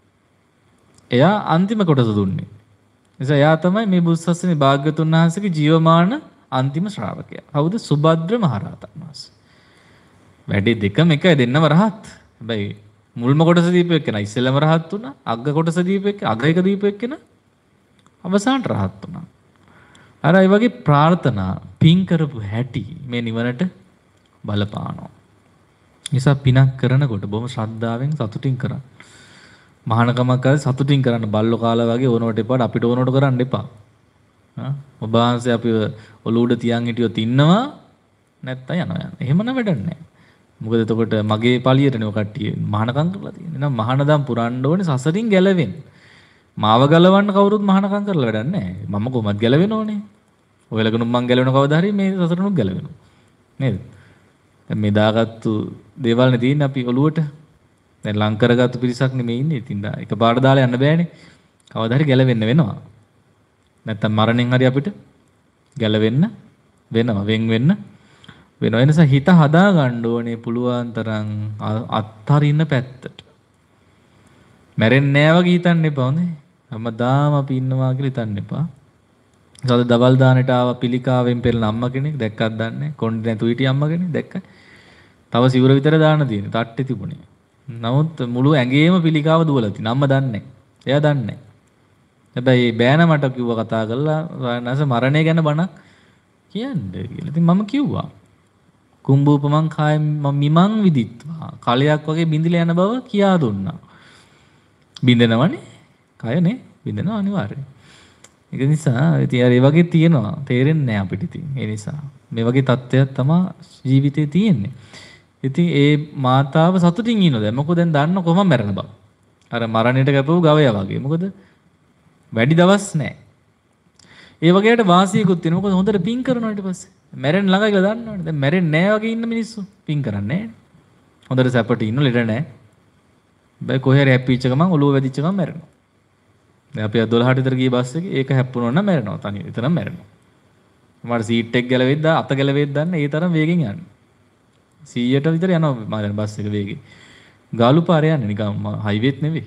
එයා අන්තිම කොටස දුන්නේ. නිසා එයා තමයි මේ බුදුසසුනේ භාග්‍යතුන් වහන්සේගේ ජීවමාන අන්තිම ශ්‍රාවකයා. කවුද? සුබද්‍ර මහරහතන් වහන්සේ. වැඩි දෙකම එකයි දෙන්නම රහත්. හැබැයි මුල්ම කොටස දීපු එක්කෙනා ඉස්සෙල්ලම රහත් වුණා. අග්ග කොටස දීපු එක්කෙනා අග එක දීපු එක්කෙනා අවසානට රහත් වුණා. අර ඒ වගේ ප්‍රාර්ථනා පින් කරපු හැටි මේ නිවනට බලපානවා. නිසා පිනක් කරනකොට බොහොම ශ්‍රද්ධාවෙන් සතුටින් කරන්න. මහානකමක් කරලා සතුටින් කරන්න. බල්ලෝ කාලා වගේ ඕනවට එපා අපිට ඕනවට කරන්න එපා. ඔබ වහන්සේ අපි ඔලුවඩ තියන් හිටියොත් ඉන්නවා නැත්තම් යනවා. එහෙම නම් වැඩක් නැහැ. මොකද එතකොට මගේ පළියටනේ ඔය කට්ටිය මහානකම් කරලා තියෙන්නේ. එහෙනම් මහානදම් පුරන්න ඕනේ සසරින් ගැලවෙන්න. මාව ගලවන්න කවුරුත් මහානකම් කරලා වැඩක් නැහැ. මම කොහොමද ගැලවෙන්න ඕනේ? ඔයලගෙනුත් මං ගැලවෙන කවදා හරි මේ සසරනුත් ගැලවෙනවා. නේද? මේ දාගත්තු දේවල් නේ තියෙන්නේ අපි ඔලුවට. දැන් ලං කරගත්තු පිරිසක් නෙමෙයි ඉන්නේ. ඉතින් එකපාරට දාලා යන්න බෑනේ. කවදා හරි ගැලවෙන්න වෙනවා. නැත්තම් මරණයෙන් හරි අපිට ගැලවෙන්න වෙනවා. වෙන් වෙන්න වෙනවා. ඒ නිසා හිත හදා ගන්න ඕනේ පුළුවන් තරම් අත්තරින්න පැත්තට. මැරෙන්නේ නෑ වගේ හිතන්න එපා හොඳේ. හැමදාම අපි ඉන්නවා කියලා හිතන්න එපා. සද දවල් දානට ආව පිළිකාවෙන් පෙළන අම්මා කෙනෙක් දැක්කත් දන්නේ. කොණ්ඩේ නැතු හිටිය අම්මා කෙනෙක් දැක්කයි. තව සිවුර විතර දාන්න තියෙන. තට්ටේ තිබුණේ. නමුත් මුළු ඇඟේම පිළිකාව දුවලා තියෙන. අම්මා දන්නේ. එයා දන්නේ. හැබැයි බෑන මට කිව්වා කතා කරලා නැස මරණය ගැන බණක් කියන්න කියලා. ඉතින් මම කිව්වා. කුම්භූපමං කාය මිමං විදිත්වා. කලයක් වගේ බිඳිලා යන බව කියා දුන්නා. බින්දනවනේ. කයනේ බින්දනවා අනිවාර්යයෙන්. ඒක නිසා ඉතින් ඒ වගේ තියෙනවා. තේරෙන්නේ නැහැ අපිට ඉතින්. ඒ නිසා මේ වගේ තත්ත්වයක් තමයි ජීවිතේ තියෙන්නේ. ඉතින් ඒ මාතාව සතුටින් ඉන්නවා. දැන් මොකද දැන් දන්න කොහොම මැරෙන බව. අර මරණයට කැපවූ ගවයා වගේ. මොකද වැඩි දවස් නැහැ. ඒ වගේට වාසියකුත් තියෙනවා. මොකද හොඳට පින් කරනවා ඊට පස්සේ. මැරෙන්න ළඟයි කියලා දන්නවනේ. දැන් මැරෙන්නේ නැහැ වගේ ඉන්න මිනිස්සු පින් කරන්නේ නැහැ. හොඳට සැපට ඉන්න ලෙඩ නැහැ. බෑ කොහේ හරි හැප්පිච්ච ගමන් ඔළුව වැදිච්ච ගමන් මැරෙනවා. දැන් අපි 12ට විතර ගිය බස් එකේ ඒක හැප්පුණා නම් මැරෙනවා. තනියම විතරම මැරෙනවා. මට සීට් එක ගැලවෙද්ද අත ගැලවෙද්ද දන්න ඒ තරම් වේගෙන් යන්නේ. 100ට විතර යනවා මම දැන් බස් එක වේගෙ. ගාලු පාරේ යන්නේ නිකන් හයිවේත් නෙවෙයි.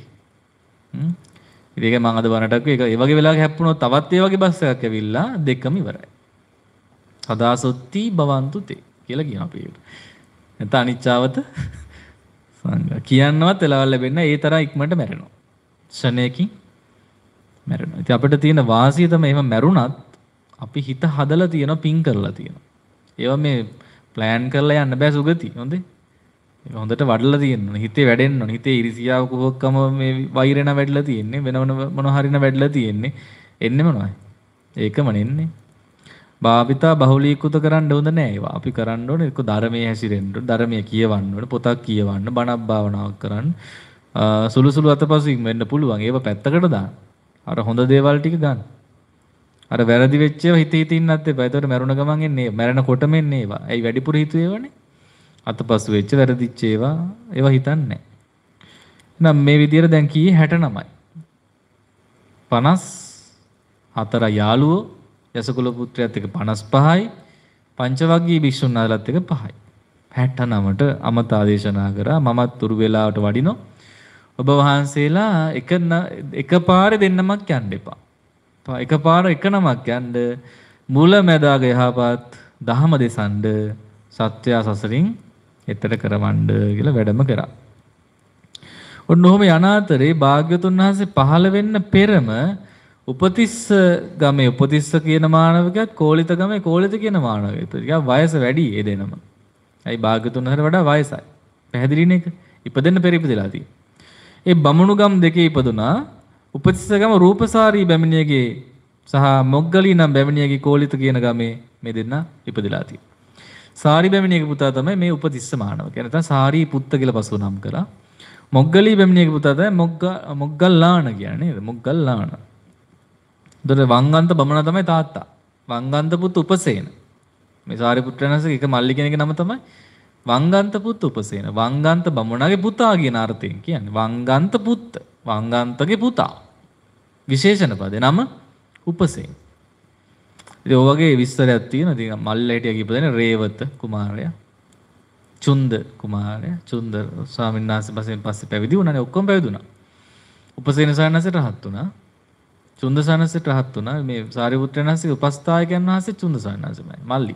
ඒක මම අද වරටක් ඒක ඒ වගේ වෙලාවක හැප්පුණොත් තවත් ඒ වගේ බස් එකක් ඇවිල්ලා දෙකම ඉවරයි. සදාසොත්ති භවන්තු තේ කියලා කියනවා අපි ඒකට. නැත්නම් අනිච්චාවත සංඝ කියන්නවත් වෙලාවල් ලැබෙන්නේ ඒ තරම් ඉක්මනට මැරෙනවා. ශනේකින් මැරෙනවා. ඉතින් අපිට තියෙන වාසිය තමයි එහෙම මැරුණත් අපි හිත හදලා තියෙනවා පින් කරලා තියෙනවා. ඒවා මේ ප්ලෑන් කරලා යන්න බෑ සුගති. හොඳේ. ඒක හොඳට වඩලා තියෙනවා. හිතේ වැඩෙන්න ඕනේ. හිතේ ඉරිසියාව කුහකම මේ වෛරණ වැඩිලා තියෙන්නේ. වෙන මොන හරින වැඩිලා තියෙන්නේ. එන්නේ මොනවයි? ඒකම නෙන්නේ. භාවිතා බහුලීකృత කරන්න හොඳ නෑ ඒවා. අපි කරන්න ඕනේ ඒක ධර්මයේ හැසිරෙන්න ඕනේ. ධර්මයේ කියවන්න ඕනේ. පොතක් කියවන්න, බණක් භාවනාවක් කරන්න. සුළු සුළු අතපසුින් වෙන්න පුළුවන්. ඒව පැත්තකට දාන්න. අර හොඳ දේවල් ටික ගන්න. අර වැරදි වෙච්ච ඒවා හිත හිත ඉන්නත් එපා. ඒතකොට මැරුණ ගමන් එන්නේ මැරෙනකොටම එන්නේ ඒවා. ඇයි වැඩිපුර හිතුවේ ඒවනේ? අතපසු වෙච්ච වැරදිච්ච ඒවා හිතන්නේ නැහැ. එහෙනම් මේ විදියට දැන් කීයේ 69යි. 54 යාළුවෝ යසකුල පුත්‍රයාත් එක්ක 55යි. පංචවග්ගී භික්ෂුන් වහන්සේලාත් එක්ක 5යි. 69ට අමතා දේශනා කරා මමත් තුරු වෙලාවට වඩිනෝ. ඔබ වහන්සේලා එකපාරේ දෙන්නමක් යන්න එපා. එකපාර එක නමක් යන්න මුල මැදාග යහපත් දහම දෙසඬ සත්‍ය සසරින් එතර කරවන්න කියලා වැඩම කරා. ඔන්න ඔහොම යන අතරේ භාග්‍යවතුන් වහන්සේ පහළ වෙන්න පෙරම උපතිස්ස ගමේ උපතිස්ස කියන මානවකයාත් කෝලිත ගමේ කෝලිත කියන මානවකයාත් ටිකක් වයස වැඩි ඒ දෙනම. ඇයි භාග්‍යවතුන් වහන්සේට වඩා වයසයි. පැහැදිලිනේ ඒක. ඉපදෙන්න පෙර ඉපදලා තියෙන්නේ. ඒ බමුණු ගම් දෙකේ ඉපදුනා උපතිස්ස ගම රූපසාරී බැමිණියගේ සහ මොග්ගලී නම් බැමිණියගේ කෝලිත කියන ගමේ මේ දෙන්න ඉපදලා තියෙනවා. සාරි බැමිණියගේ පුතා තමයි මේ උපතිස්ස මානවකයා. නැත්නම් සාරී පුත්ත කියලා පසුව නම් කරා. මොග්ගලී බැමිණියගේ පුතා තමයි මොග්ගල්ලාණ කියන්නේ නේද? මොග්ගල්ලාණ. දොර වංගන්ත බමුණා තමයි තාත්තා. වංගන්ත පුත් උපසේන. මේ සාරි පුත්‍රයන්ස එක මල්ලි කෙනෙක්ගේ නම තමයි වංගන්ත පුත් උපසේන. වංගන්ත බමුණාගේ පුතා කියන අර්ථයෙන් කියන්නේ. වංගන්ත පුත්ත. වංගන්තගේ පුතා. විශේෂණ පදේ නම උපසේන. ඉතින් ඔය වගේ විස්තරයක් තියෙනවා. ඉතින් මල්ලේ හිටිය කිපදෙන රේවත කුමාරයා, චුන්ද කුමාරයා, චුන්ද ස්වාමීන් වහන්සේ පස්සේ පැවිදි වුණානේ. ඔක්කොම පැවිදි වුණා. උපසේන සානසට රහත් වුණා. චුන්ද සානසට රහත් වුණා. මේ සාරිපුත්‍රයන් වහන්සේගේ උපස්ථායකයන් වහන්සේ චුන්ද සානසමයි. මල්ලි.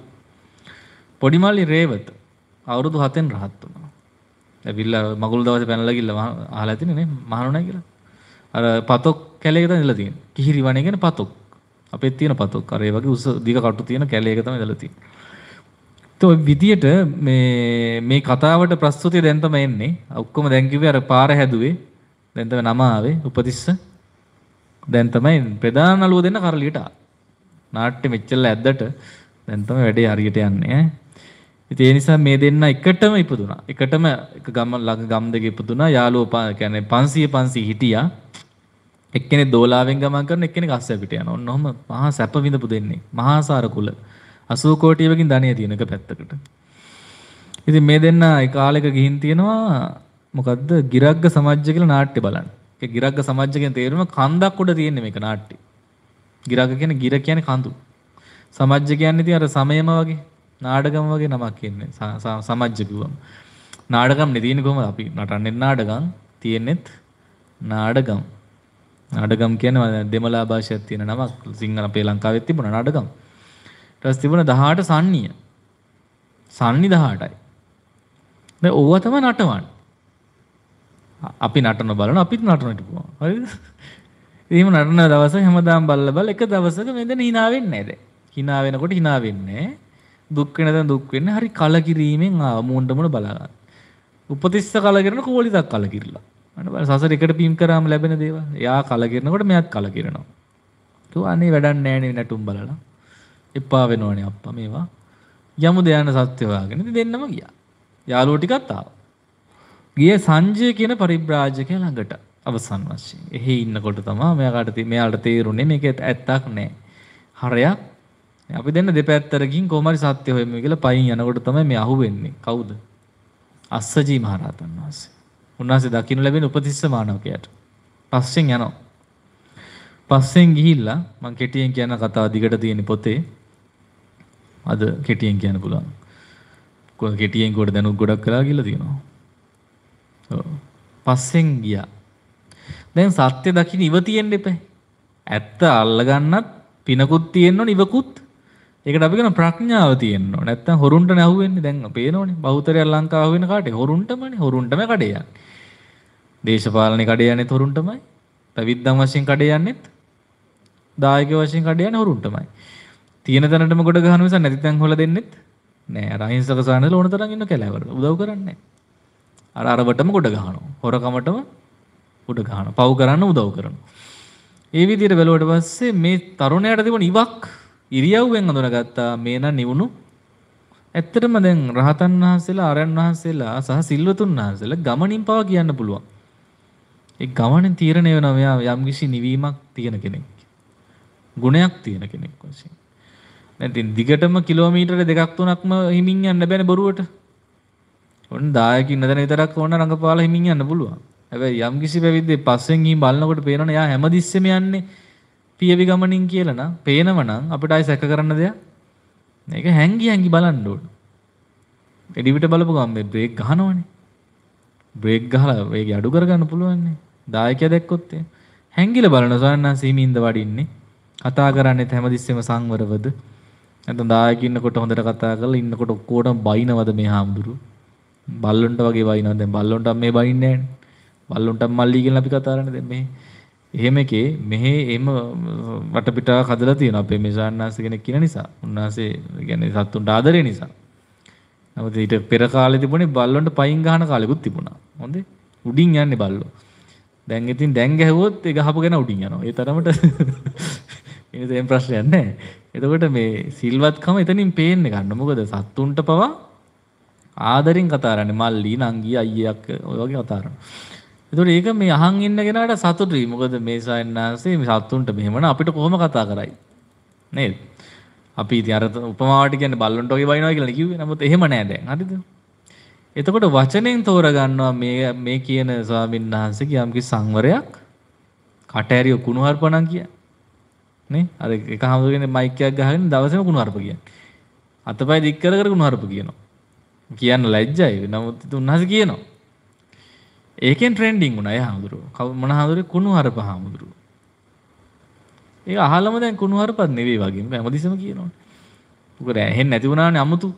පොඩි මල්ලි රේවත අවුරුදු 7න් රහත් වුණා. ඇවිල්ලා මගුල් දවසේ පැනලා ගිහලා අහලා ඇතිනේ නේ මහණුණා කියලා. අර පතොක් කැලේක තමයි ඉඳලා තියෙන්නේ. කිහිරි වනේ කියන පතොක්. අපේ තියෙන පතොක් අර ඒ වගේ උස දිග කටු තියෙන කැලේක තමයි ඉඳලා තියෙන්නේ. તો විදියට මේ කතාවට ප්‍රස්තුතිය දැන් තමයි එන්නේ. ඔක්කොම දැන් කිව්වේ අර පාර හැදුවේ. දැන් තමයි නම ආවේ උපතිස්ස. දැන් තමයි ප්‍රධාන නළුව දෙන්න කරලියට ආ. නාට්‍ය මෙච්චර ඇද්දට දැන් තමයි වැඩේ හරියට යන්නේ ඈ. ඉතින් ඒ නිසා මේ දෙන්න එකටම ඉපදුනා. එකටම එක ගම ළඟ ගම් දෙක ඉපදුනා. යාළුවෝ කියන්නේ 500 හිටියා. එක්කෙනෙක් දෝලාවෙන් ගමන් කරන එක්කෙනෙක් අස්සපිට යනවා. ඔන්න ඔහම මහා සැප විඳපු දෙන්නේ. මහාසාර කුල 80 කෝටියකින් ධනිය තියෙන එක පැත්තකට. ඉතින් මේ දෙන්න ඒ කාලෙක ගිහින් තියෙනවා මොකද්ද ගිරග්ග සමාජ්‍ය කියලා නාට්‍ය බලන්න. ඒ ගිරග්ග සමාජ්‍ය කියන තේරුම කන්දක් උඩ තියෙන මේක නාට්‍ය. ගිරග්ග කියන්නේ ගිර කියන්නේ කඳු. සමාජ්‍ය කියන්නේ ඉතින් අර සමයම වගේ නාඩගම වගේ නමක් කියන්නේ. සමාජ්‍ය කිව්වම. නාඩගම් නේ තියෙන්නේ කොහමද අපි නටන්නේ නාඩගම් තියෙන්නේත් නාඩගම්. නාඩගම් කියන්නේ දෙමළ භාෂාවක් තියෙන නමක්. සිංහල අපේ ලංකාවෙත් තිබුණා නාඩගම්. ඊට පස්සේ තිබුණා 18 සන්නිය. සන්නි 18යි. දැන් ඕවා තමයි නටවන්නේ. අපි නටන බලන අපිත් නටන හිටපුවා. හරිද? එහෙම නටන දවසක හැමදාම බල්ල එක දවසක මෙතන hina වෙන්නේ නැහැ දැන්. hina වෙනකොට hina වෙන්නේ දුක් වෙන දා දුක් වෙන්නේ හරි කලකිරීමෙන් ආව මූණට මුණ බලා. උපතිස්ස කලකිරන කෝලිතක් කලකිරලා. අන්න බලන්න සසර එකට පීම් කරාම ලැබෙන දේවල්. එයා කලකිරනකොට මෙයාත් කලකිරනවා. ඒක අනේ වැඩක් නැහැ නේ නැටුම් බලලා. එපා වෙනවනේ අප්පා මේවා. යමු දයන සත්‍ය වාගෙන ඉතින් දෙන්නම ගියා. යාළුවෝ ටිකත් ආවා. ගියේ සංජය කියන පරිබ්‍රාජකයා ළඟට අවසන් වශයෙන්. එහි ඉන්නකොට තමයි මෙයාට තේරුනේ මේක ඇත්තක් නෑ. හරයක්. අපි දෙන්න දෙපැත්තකින් කොහොම හරි සත්‍ය හොයමු කියලා පයින් යනකොට තමයි මේ අහුවෙන්නේ. කවුද? අස්සජී මහරහතන් වහන්සේ. උන්වහන්සේ දකින්න ලැබෙන උපතිස්ස මානවකයාට. පස්සෙන් යනවා. පස්සෙන් ගිහිල්ලා මම කෙටියෙන් කියන කතාව දිගට තියෙන පොතේ අද කෙටියෙන් කියන්න පුළුවන්. කෙටියෙන් කොට දැනුත් ගොඩක් කළා කියලා තියෙනවා. ඔව්. පස්සෙන් ගියා. දැන් සත්‍ය දකින්න ඉව තියෙන්න එපා. ඇත්ත අල්ලගන්නත් පිනකුත් තියෙන්න ඕන ඉවකුත්. ඒකට අපි කියන ප්‍රඥාව තියෙන්න ඕන. නැත්තම් හොරුන්ට නැහුවෙන්නේ. දැන් පේනෝනේ. බහුතරය ලංකාව වෙන කාටේ හොරුන්ටමනේ. හොරුන්ටම කඩේ යන්නේ. දේශපාලනේ කඩේ යන්නේ හොරුන්ටමයි. පැවිද්දන් වශයෙන් කඩේ යන්නේත් දායක වශයෙන් කඩේ යන්නේ හොරුන්ටමයි. තියෙන තැනටම ගොඩ ගහන නිසා නැති තැන් හොල දෙන්නෙත් නෑ. අර අහිංසක සානල ඕන තරම් ඉන්න කැලෑවර උදව් කරන්නේ නෑ. අරවටම ගොඩ ගහනවා. හොරකමටම උඩ ගහනවා. පව් කරන්න උදව් කරනවා. ඒ විදිහට බැලුවට පස්සේ මේ තරුණයාට තිබුණ ඉවක් ඉරියව්වෙන් අඳුනගත්තා මේ නම් නිවුණු. ඇත්තටම දැන් රහතන් වහන්සේලා ආරයන් වහන්සේලා සහ සිල්වතුන් වහන්සේලා ගමනින් පවා කියන්න පුළුවන්. ඒ ගමනෙන් තීරණය වෙනවා මෙයා යම්කිසි නිවීමක් තියෙන කෙනෙක්. ගුණයක් තියෙන කෙනෙක් වශයෙන්. නැත්නම් දිගටම කිලෝමීටර 2-3ක්ම හිමින් යන්න බෑනේ බොරුවට. ඔන්න 10 ඉන්න තැන විතරක් ඕන රංගපාලා හිමින් යන්න පුළුවන්. හැබැයි යම්කිසි පැවිද්දේ පස්සෙන් ගිහින් බලනකොට පේනවනේ යා හැමදිස්සෙම යන්නේ පියවි ගමනින් කියලා නම් පේනව නම් අපිට ආයි සැක කරන්න දෙයක්. මේක හැංගි බලන්න ඕන. එඩිවිට බලපු ගමන් මේ බ්‍රේක් ගහනවනේ. බ්‍රේක් ගහලා වේගය අඩු කරගන්න පුළුවන් නේ. දායකයා දැක්කොත් හැංගිලා බලන සවන්නා සීමින්ද වඩින්නේ. කතා කරන්නේත් හැමදිස්සෙම සංවරවද. නැත්නම් දායකයෙක් ඉන්නකොට හොඳට කතා කරලා ඉන්නකොට ඔක්කොටම බයිනවද මේ හාමුදුරු. බල්ලොන්ට වගේ බයිනවද. දැන් බල්ලොන්ට මේ බයින්නේ නැහැනේ. බල්ලොන්ට මල්ලි කියලා අපි කතා කරන්නේ දැන් මේ. එහෙම එකේ මෙහි එම වටපිටාවක් හදලා තියෙනවා අපේ මේ සාන්නාස කෙනෙක් කියන නිසා. උන්වහන්සේ කියන්නේ සත්තුන්ට ආදරේ නිසා. නමුත් ඊට පෙර කාලේ තිබුණේ බල්ලොන්ට පයින් ගහන කාලෙකුත් තිබුණා. හොඳේ. උඩින් යන්නේ බල්ලෝ. දැන් ඉතින් දැන් ගැහුවොත් ඒ ගහපු කෙනා උඩින් යනවා. ඒ තරමට ඉතින් ප්‍රශ්නයක් නැහැ. එතකොට මේ සිල්වත්කම එතනින් පේන්නේ ගන්න. මොකද සත්තුන්ට පවා ආදරෙන් කතා කරන්නේ. මල්ලි නංගි අයියක් ඔය වගේ කතා කරනවා. එතකොට ඒක මේ අහන් ඉන්න කෙනාට සතුටුයි. මොකද මේ සයන්නාසේ මේ සත්තුන්ට මෙහෙමන අපිට කොහොම කතා කරයි. නේද? අපි ඉතින් අර උපමාවට කියන්නේ බල්ලොන්ට වගේ වයින්නවා කියලා කිව්වේ. නමුත් එහෙම නෑ දැන්. හරිද? එතකොට වචනෙන් තෝරගන්නවා මේ කියන ස්වාමීන් වහන්සේගේ යම්කිසි සංවරයක් කටහැරිය කුණුහරුපණන් කියන්නේ. නේ? අර එක හැමෝගෙනේ මයික් එකක් ගහගෙන දවසේම කුණුහරුප කියන්නේ. අතපය දික් කර කර කුණුහරුප කියනවා. කියන්න ලැජ්ජයි. නමුත් උන්වහන්සේ කියනවා. ඒකෙන් ට්‍රෙන්ඩින් වුණා ඒ හැමෝදුරෝ. මොන හැමෝදුරේ කුණුහරුප හැමෝදුරෝ. ඒක අහලම දැන් කුණුහරුපත් නෙවෙයි වගේ. හැමදෙස්සම කියනවනේ. මොකද ඇහෙන්නේ නැති වුණානේ අමුතු.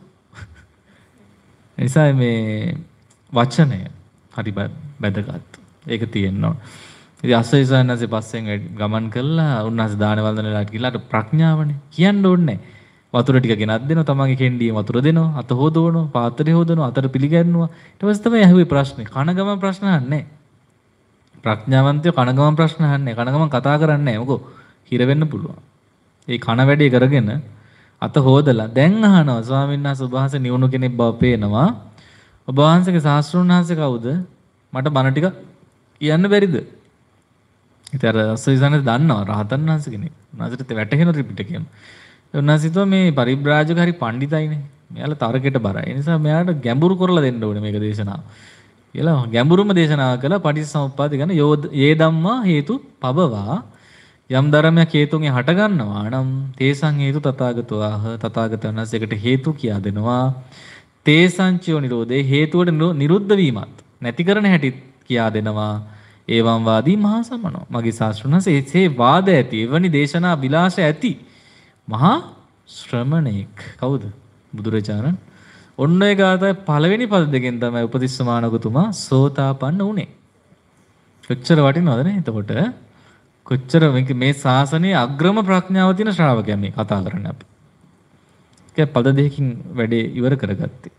නිසා මේ වචනය හරි වැදගත්. ඒක තියෙනවා. ඉතින් අස්සයිසන්නසේ පස්සෙන් ගමන් කළා උන්වහන්සේ දාන වන්දනලාට ගිහලා ප්‍රඥාවනේ කියන්න ඕනේ. වතුර ටික ගෙනත් දෙනවා තමන්ගේ කෙන්ඩියෙන් වතුර දෙනවා අත හොදවනවා පාත්‍රය හොදවනවා අතට පිළිගන්නවා. ඊට පස්සේ තමයි ඇහුවේ ප්‍රශ්නේ. කන ගමන් ප්‍රශ්න අහන්නේ. ප්‍රඥාවන්තයෝ කන ගමන් ප්‍රශ්න අහන්නේ. කන ගමන් කතා කරන්නේ නැහැ. මොකෝ හිර වෙන්න පුළුවන්. ඒ කන වැඩේ කරගෙන අත හොදලා දැන් අහනවා ස්වාමීන් වහන්සේ ඔබ වහන්සේ නිවුණු කෙනෙක් බව පේනවා. ඔබ වහන්සේගේ ශාස්ත්‍රඥ වහන්සේ කවුද? මට බණ ටික කියන්න බැරිද? ඉතින් අර අස්සයිසන්නේ දන්නවා රහතන් වහන්සේ කෙනෙක්. උන්වහන්සේට වැටහෙන ත්‍රිපිටකයම. උන්වහන්සේ හිතුවා මේ පරිබ්‍රාජක හරි පඬිතයිනේ. මෙයාලා තරකෙට බරයි. ඒ නිසා මෙයාට ගැඹුරු කරලා දෙන්න ඕනේ මේක දේශනාව. කියලා ගැඹුරුම දේශනාව කළා පටිච්චසමුප්පාද ගැන යේ ධම්මා හේතු පබවා යම් ධර්මයක් හේතුන්ගෙන් හට ගන්නවා නම් තේසං හේතු තථාගතවාහ තථාගතයන් වහන්සේකට හේතු කියා දෙනවා. තේසංචයෝ නිරෝධේ හේතුවට නිරුද්ධ වීමත් නැති කරන හැටි කියා දෙනවා. ඒවම් වාදී මහා සමනෝ මගේ ශාස්ත්‍රඥයන්සේ එසේ වාද ඇති එවැනි දේශනා විලාස ඇති මහා ශ්‍රමණෙක් කවුද? බුදුරජාණන්. ඔන්න ඒ ගාථාවේ පළවෙනි පද දෙකෙන් තමයි උපතිස්සමානකතුමා සෝතාපන්න වුණේ. කොච්චර වටිනවද නේ? එතකොට කොච්චර මේ ශාසනයේ අග්‍රම ප්‍රඥාව තියෙන ශ්‍රාවකයන් මේ කතා කරන්නේ අපි. ඒක පද දෙකකින් වැඩේ ඉවර කරගත්තේ.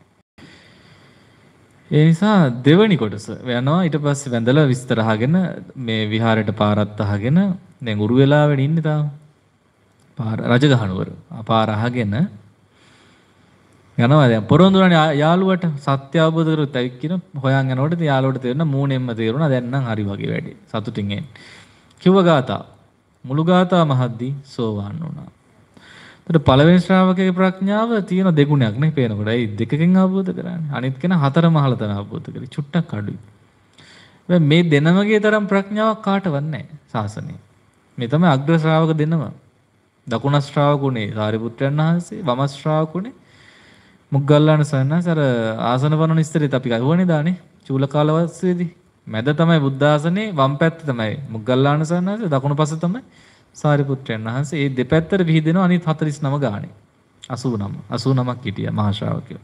ඒ නිසා දෙවනි කොටස යනවා ඊට පස්සේ වැඳලා විස්තර අහගෙන මේ විහාරයට පාරත් අහගෙන දැන් උරු වෙලා වෙන්නේ ඉන්නේ තාම. පාර රජගහනුවර. පාර අහගෙන යනවා දැන් පොරොන්දුනේ යාළුවට සත්‍ය අවබෝධ කරුත් ඇවිත් කියන හොයන් යනකොට ඉතින් යාළුවට තේරෙන මූණෙන්ම තේරුණා දැන් නම් හරි වගේ වැඩේ. සතුටින් එන්නේ. කිව්ව ගාථා මුළු ගාථා මහද්දී සෝවාන් වුණා. ඒත් පළවෙනි ශ්‍රාවකගේ ප්‍රඥාව තියෙන දෙගුණයක් නේ පේනකොට. ඒ දෙකකින් අවබෝධ කරන්නේ. අනිත් කෙනා හතරම අහලා තමයි අවබෝධ කරේ. චුට්ටක් අඩුයි. මේ දෙනමගේ තරම් ප්‍රඥාවක් කාටවත් නැහැ සාසනේ. මේ තමයි අග්‍ර ශ්‍රාවක දෙනම. දකුණ ශ්‍රාවකුනේ සාරිපුත්‍රයන් වහන්සේ, වම ශ්‍රාවකුනේ මුග්ගල්ලාන සයන්ස්. අර ආසන වර්ණන ඉස්තරේත් අපි ගහුවනේ දානේ චූලකාලවස්සේදී. මැද තමයි බුද්ධ ආසනේ, වම් පැත්තේ තමයි මුග්ගල්ලාන සයන්ස්, දකුණු පස තමයි සාරිපුත්‍රයන් වහන්සේ. මේ දෙපැත්තට විහිදෙනවා අනිත් 49 ගානේ. 89ක් හිටියා මහා ශ්‍රාවකයෝ.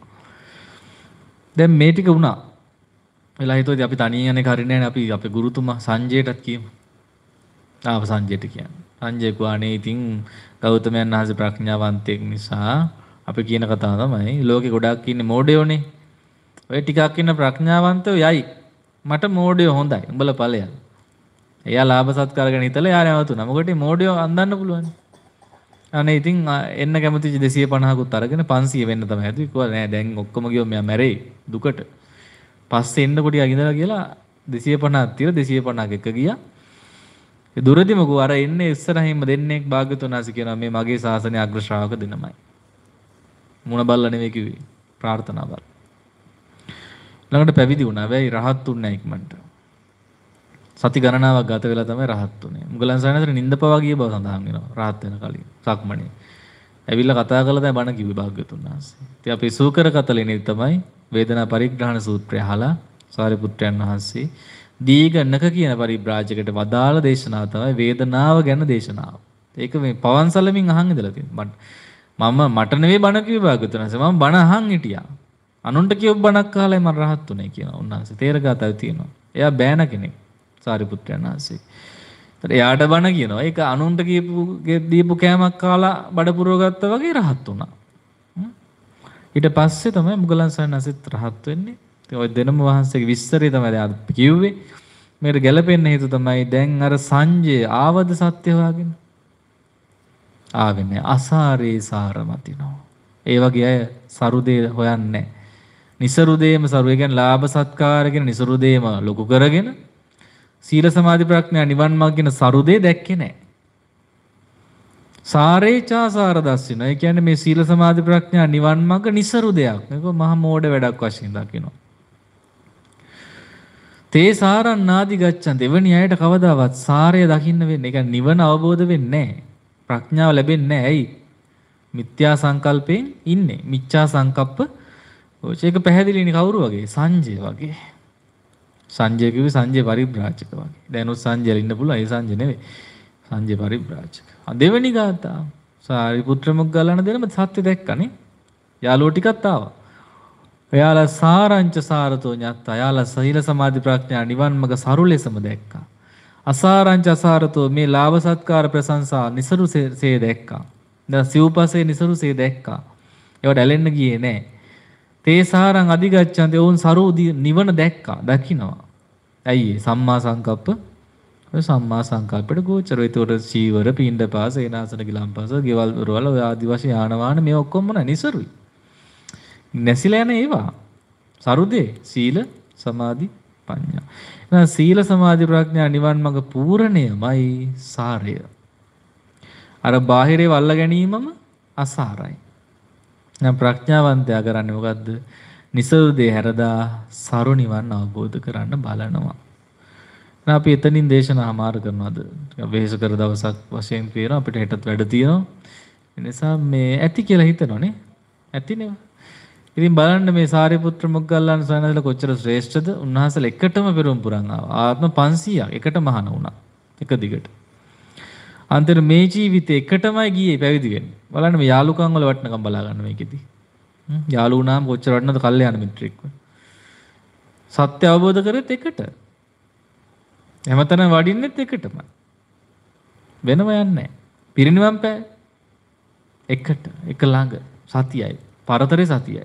දැන් මේ ටික වුණා. වෙලා හිතුවදී අපි තනියෙන් යන්නේ හරියන්නේ නැහැ. අපි අපේ ගුරුතුමා සංජයටත් කියමු. ආව සංජයට කියන්නේ. සංජය කුවානේ ඉතින් ගෞතමයන් වහන්සේ ප්‍රඥාවන්තයෙක් නිසා අපි කියන කතාව තමයි ලෝකේ ගොඩක් ඉන්නේ මෝඩයෝනේ. ඔය ටිකක් ඉන්න ප්‍රඥාවන්තයෝ යයි. මට මෝඩයෝ හොඳයි. උඹලා ඵලයන්. එයා ලාභ සත්කාර ගැන හිතලා යා නැවතුණා. මොකද මෝඩයෝ අන්දන්න පුළුවන්. අනේ ඉතින් එන්න කැමති 250කුත් අරගෙන 500 වෙන්න තමයි හැදුවේ. කිව්වා නෑ දැන් ඔක්කොම ගියෝ මෙයා මැරෙයි දුකට. පස්සේ එන්න කොට ඉඳලා කියලා 250ක් තියලා 250ක් එක ගියා. ඒ දුරදිම ගෝ අර එන්නේ ඉස්සරහින්ම දෙන්නෙක් භාග්‍යතුන් වහන්සේ කියනවා මේ මගේ ශාසනයේ අග්‍ර ශ්‍රාවක දෙනමයි. මුණ බල්ලා නෙවෙයි කිව්වේ ප්‍රාර්ථනා බල. ළඟට පැවිදි වුණා. හැබැයි රහත් උන්නේ නැහැ ඉක්මනට. සති ගණනාවක් ගත වෙලා තමයි රහත් උනේ. මුගලන් සයනතර නින්දපවා ගිය බව සඳහන් වෙනවා රහත් වෙන කලින්. සක්මණේ. ඇවිල්ලා කතා කළා තමයි බණ කිව්වේ භාග්‍යතුන් වහන්සේ. ඉතින් අපි සූකර කතලෙනේ තමයි වේදනා පරිග්‍රහණ සූත්‍රය අහලා සාරිපුත්‍රයන් වහන්සේ දීඝනක කියන පරිබ්‍රාජකට වදාළ දේශනාව තමයි වේදනාව ගැන දේශනාව. ඒක මේ පවන්සලමින් අහන් ඉඳලා තියෙනවා. මට නෙවෙයි බණ කිව්වේ භාග්‍යතුන් වහන්සේ. මම බණ අහන් හිටියා. අනුන්ට කියව බණක් අහලා මම රහත් උනේ කියනවා උන්වහන්සේ. තේරගතව තියෙනවා. එයා බෑන කෙනෙක්. සාරිපුත්‍රයන් වහන්සේ. ඒතර එයාට බණ කියනවා. ඒක අනුන්ට දීපු කෑමක් කාලා බඩ පුරව ගත්තා වගේ රහත් වුණා. ඊට පස්සේ තමයි මුගලන් සයන්සිත් රහත් වෙන්නේ. ඉතින් ওই දෙනම වහන්සේගේ විස්තරය තමයි දැන් කිව්වේ. මේකට ගැලපෙන්න හේතු තමයි දැන් අර සංජය ආවද සත්‍ය හොයාගෙන. ආවෙන්නේ අසාරේ සාරමතිනෝ. ඒ වගේ අය සරුදේ හොයන්නේ නැහැ. නිසරුදේම සරු ඒ කියන්නේ ලාභ සත්කාර කියන නිසරුදේම ලොකු කරගෙන සීල සමාධි ප්‍රඥා නිවන් මාර්ග කියන සරුදේ දැක්කේ නැහැ. සාරේචාසාර දස්සින. ඒ කියන්නේ මේ සීල සමාධි ප්‍රඥා නිවන් මාර්ග නිසරු දෙයක්. මේක මහා මෝඩ වැඩක් වශයෙන් දකිනවා. තේ සාරණාදි ගච්ඡන් දෙවනි අයට කවදාවත් සාරය දකින්න වෙන්නේ. ඒ කියන්නේ නිවන අවබෝධ වෙන්නේ නැහැ. ප්‍රඥාව ලැබෙන්නේ නැහැ. ඇයි? මිත්‍යා සංකල්පයෙන් ඉන්නේ. මිච්ඡා සංකප්ප. ඒක පැහැදිලිනේ කවුරු වගේ? සංජය වගේ. සංජය කිව්වේ සංජය පරිබ්‍රාජක වගේ. දැනුත් සංජයල ඉන්න පුළුවන්. ඒ සංජය නෙවෙයි. සංජය පරිබ්‍රාජක. දෙවෙනි ගාථා. සාරිපුත්‍ර මොග්ගල්ලාන දෙනම සත්‍ය දැක්කනේ. යාළුවෝ ටිකත් ආවා. එයාලා සාරංච සාරතෝ ඤත්තා. එයාලා සීල සමාධි ප්‍රඥා නිවන් මඟ සරු ලෙසම දැක්කා. අසාරංච අසාරතෝ මේ ලාභ සත්කාර ප්‍රශංසා නිසරුසේ දැක්කා. දැන් සිව්පසේ නිසරුසේ දැක්කා. ඒවට ඇලෙන්න ගියේ නැහැ. තේ සාරං අධිගච්ඡන්ති. ඔවුන් සරු නිවන දැක්කා. දකින්නවා. ඇයි ඒ සම්මා සංකප්ප? ඔය සම්මා සංකල්පයට ගෝචර. ඒතකොට චීවර, පින්ඩපාත, සේනාසන, ගිලම්පස, ගෙවල් වල ඔය ආදි වශයෙන් ආනවාන මේ ඔක්කොම මොන නිසරුයි. නැසිලා යන ඒවා. සරුදේ සීල, සමාධි, ප්‍රඥා. එහෙනම් සීල, සමාධි, ප්‍රඥා නිවන් මඟ පූර්ණයමයි සාරය. අර බාහිරේ වල්ල ගැනීමම අසාරයි. නම් ප්‍රඥාවන්තයා කරන්නේ මොකද්ද? නිසරුදේ හැරදා සරු නිවන් අවබෝධ කරන්න බලනවා. අපි එතනින් දේශනා මාර කරනවාද? වෙහෙස කර දවසක් වශයෙන් කියනවා අපිට හෙටත් වැඩ තියෙනවා. ඒ නිසා මේ ඇති කියලා හිතනෝනේ. ඇතිනේ. ඉතින් බලන්න මේ සාරිපුත්‍ර මොග්ගල්ලාන සයනසල කොච්චර ශ්‍රේෂ්ඨද? උන්වහන්සේලා එකටම පෙරම් පුරන් ආවා. ආත්ම 500ක් එකට මහාන වුණා. එක දිගට. අන්තිම මේ ජීවිතේ එකටමයි ගියේ පැවිදි වෙන්න. බලන්න මේ යාළුකම් වල වටිනකම් බලා ගන්න මේකෙදි. යාළු වුණාම කොච්චර වටිනවද කල්යාණ මිත්‍රෙක්ව. සත්‍ය අවබෝධ කරෙත් එකට. හැමතැනම වඩින්නෙත් එකටම. වෙනම යන්නේ නැහැ. පිරිනිවන් පෑ එකට එක ළඟ සතියයි. පරතරේ සතියයි.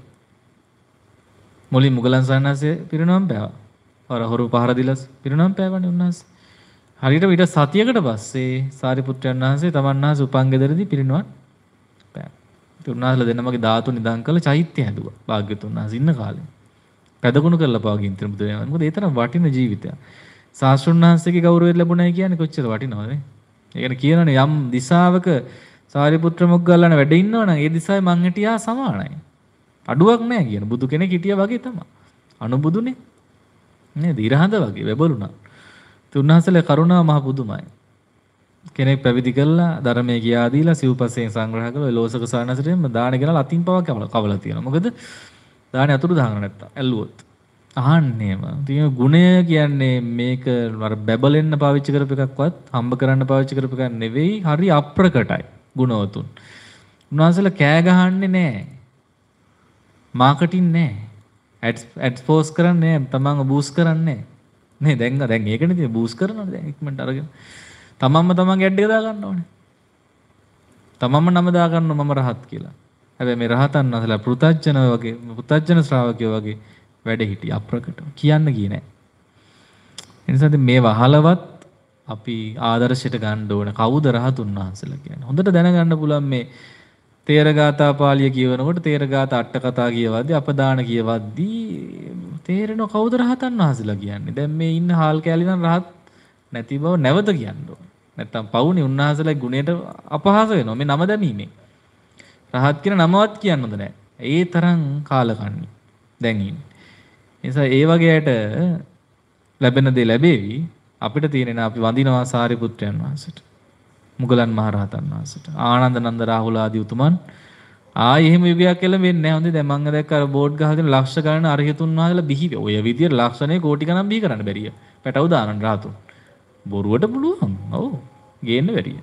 මුලින් මුගලන් සයන්සේ පිරිනිවන් පෑවා. අර හොරු පහර දීලා පිරිනිවන් පෑවනේ උන්වහන්සේ. හරියට ඊට සතියකට පස්සේ සාරිපුත්‍රයන් වහන්සේ තමන් වහන්සේ උපන් ගෙදරදී පිරිනිවන් පෑවා. ඒ උන්වහන්සේලා දෙන්නමගේ ධාතු නිදන් කළ චෛත්‍ය හැදුවා. භාග්‍යතුන් වහන්සේ ඉන්න කාලේ. පැදගුණ කරලා පාගින් තිබුණ දෙනවා. මොකද ඒ තරම් වටින ජීවිතයක්. ශාස්ත්‍රඥ වහන්සේගේ ගෞරවය ලැබුණයි කියන්නේ කොච්චර වටිනවද? ඒ කියන්නේ යම් දිශාවක සාරිපුත්‍ර මොග්ගල්ලාන වැඩ ඉන්නවනම් ඒ දිසාවේ මං හිටියා සමානයි. අඩුවක් නැහැ කියන බුදු කෙනෙක් හිටියා වගේ තමයි. අනුබුදුනේ නේද? ඉරහඳ වගේ වැබලුණා. උන්වහන්සේලා කරුණා මහ පුදුමයි. කෙනෙක් පැවිදි කළා ධර්මයේ කියා දීලා සිව්පස්යෙන් සංග්‍රහ කළා ඔය ලෝසක සානසරෙම දාන ගෙනලා අතින් පවක් කවලා තියෙනවා. මොකද දානේ අතුරු දාගන්න නැත්තම් ඇල්ලුවොත්. අහන්නේම. ඉතින් ගුණය කියන්නේ මේක අර බැබලෙන්න පාවිච්චි කරපු එකක්වත් හම්බ කරන්න පාවිච්චි කරපු එකක් නෙවෙයි. හරි අප්‍රකටයි ගුණවතුන්. උන්වහන්සේලා කෑ ගහන්නේ නැහැ. මාකටින් නැහැ. ඇඩ්ස් පෝස් කරන්නේ නැහැ. තමන්ව බූස් කරන්නේ නැහැ. නේ දැන් ඒකනේ තියෙන්නේ බූස් කරනවානේ දැන් ඉක්මනට අරගෙන. තමන්ම තමන්ගේ ඇඩ් එක දා ගන්න ඕනේ. තමන්ම නම දා ගන්නවා මම රහත් කියලා. හැබැයි මේ රහතන් වහන්සේලා පෘතජ්ජන ශ්‍රාවකයෝ වගේ වැඩ හිටිය අප්‍රකටව කියන්න ගියේ නැහැ. ඒ නිසා මේ වහලවත් අපි ආදර්ශයට ගන්න ඕන කවුද රහතුන් වහන්සේලා කියන්නේ. හොඳට දැනගන්න පුළුවන් මේ තේරගාථා පාළිය කියවනකොට තේරගාථා අට කතා කියවද්දී අපදාන කියවද්දී තේරෙනව කවුද රහතන් වහන්සේලා කියන්නේ. දැන් මේ ඉන්න හාල් කැලේ නම් රහත් නැති බව නැවත කියන්න ඕන. නැත්තම් පවුනේ උන්වහන්සේලාගේ ගුණයට අපහාස වෙනවා මේ නම දැමීමෙන්. රහත් කියන නමවත් කියන්න හොඳ නැහැ. ඒ තරම් කාලකන්ණි දැන් ඉන්නේ. නිසා ඒ වගේට ලැබෙන දේ ලැබෙවි. අපිට තියෙන අපි වඳිනවා සාරිපුත්‍රයන් වහන්සේට. මුගලන් මහරහතන් වහන්සේට. ආනන්ද නන්ද රාහුල ආදී උතුමන් ආයේ එහෙම යුගයක් කියලා වෙන්නේ නැහැ. හොඳේ දැන් මම දැක්ක අර බෝඩ් ගහලා තියෙන ලක්ෂ ගණන අරහතුන් වහන්සේලා බිහි ඔය විදියට ලක්ෂණේ කෝටි ගණන් බිහි කරන්න බැරිය. පැටව දානන් රාතුන්. බොරුවට පුළුවන්. ඔව්. ගේන්න බැරිය.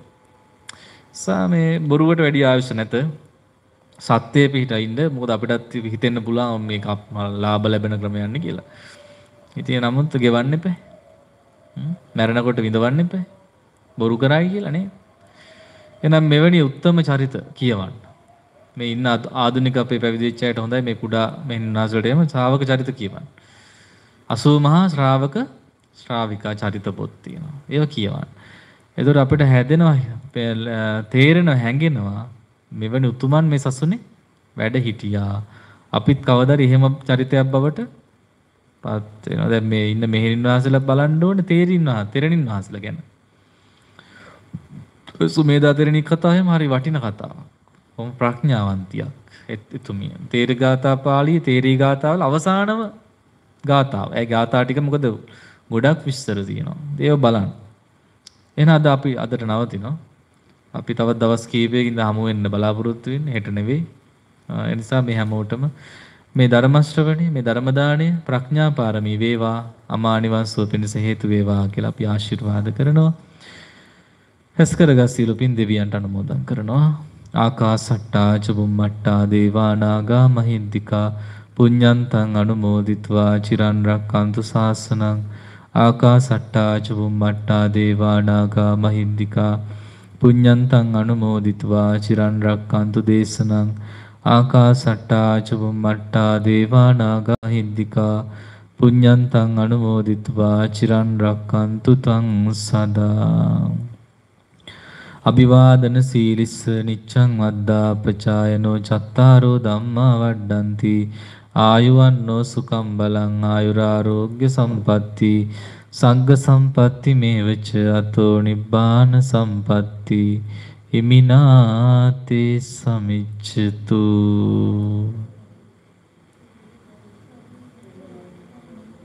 සාමේ බොරුවට වැඩි ආයුෂ නැත. සත්‍යයේ පිහිටින්න මොකද අපිටත් හිතෙන්න පුළුවන් මේක ලාභ ලැබෙන ක්‍රමයන්නේ කියලා. ඉතින් නමුත් ගෙවන්න එපා. මැරෙනකොට විඳවන්න එපා. බොරු කරයි කියලා නේ. එහෙනම් මෙවැනි උත්තම චරිත කියවන්න. මේ ඉන්න ආධුනික අපේ පැවිදි වෙච්ච අයට හොඳයි මේ කුඩා මෙන්නාසලට එම ශ්‍රාවක චරිත කියවන්න. 80 මහා ශ්‍රාවක ශ්‍රාවිකා චරිත පොත් තියෙනවා. ඒවා කියවන්න. එතකොට අපිට හැදෙනවා තේරෙනවා හැඟෙනවා මෙවැනි උතුමන් මේ සසුනේ වැඩ හිටියා. අපිත් කවදාද එහෙම චරිතයක් බවට පත් වෙනවා. දැන් මේ ඉන්න මෙහෙණින් වහන්සේලා බලන්න ඕනේ තෙරණින් වහන්සේලා ගැන. සුමේදා තෙරණි කතාවෙම හරි වටින කතාවක්. කොහොම ප්‍රඥාවන්තියක් එතුමිය. තේරගාථා පාළියේ තේරී ගාථාවල අවසානම ගාථාව. ඒ ගාථා ටික මොකද ගොඩක් විස්තර තියෙනවා. ඒව බලන්න. එහෙනම් අද අපි අදට නවතිනවා. අපි තවත් දවස් කීපයකින් හමු වෙන්න බලාපොරොත්තු වෙන්නේ. හෙට නෙවෙයි. ඒ නිසා මේ හැමෝටම මේ ධර්ම ශ්‍රවණය, මේ ධර්ම දාණය ප්‍රඥා පාරමී වේවා, අමා නිවන් සුව පිණිස හේතු වේවා කියලා අපි ආශිර්වාද කරනවා. හැස් කරගත් සීල පින් දෙවියන්ට අනුමෝදන් කරනවා. ආකාසට්ටා චුම්මට්ටා දේවා නාග මහින්దికා පුඤ්ඤන්තං අනුමෝදිත්වා චිරන් රක්칸තු ශාසනං. ආකාසට්ටා චුම්මට්ටා දේවා නාග මහින්దికා පුඤ්ඤන්තං අනුමෝදිත්වා චිරන් රක්칸තු දේශනං. ආකාසට්ටා චුම්මට්ටා දේවා නාග මහින්దికා පුඤ්ඤන්තං අනුමෝදිත්වා චිරන් රක්칸තු තං සදා. අභිවාදන සීලිස්ස නිච්ඡං වද්දාපචායනෝ චත්තාරෝ ධම්මා වඩ්ඩಂತಿ ආයුවන්නෝ සුඛං බලං ආයුරාෝග්‍ය සම්පatti සග්ග සම්පatti මේවච අතෝ නිබ්බාන සම්පatti හිමිනාතේ සමිච්ඡතු.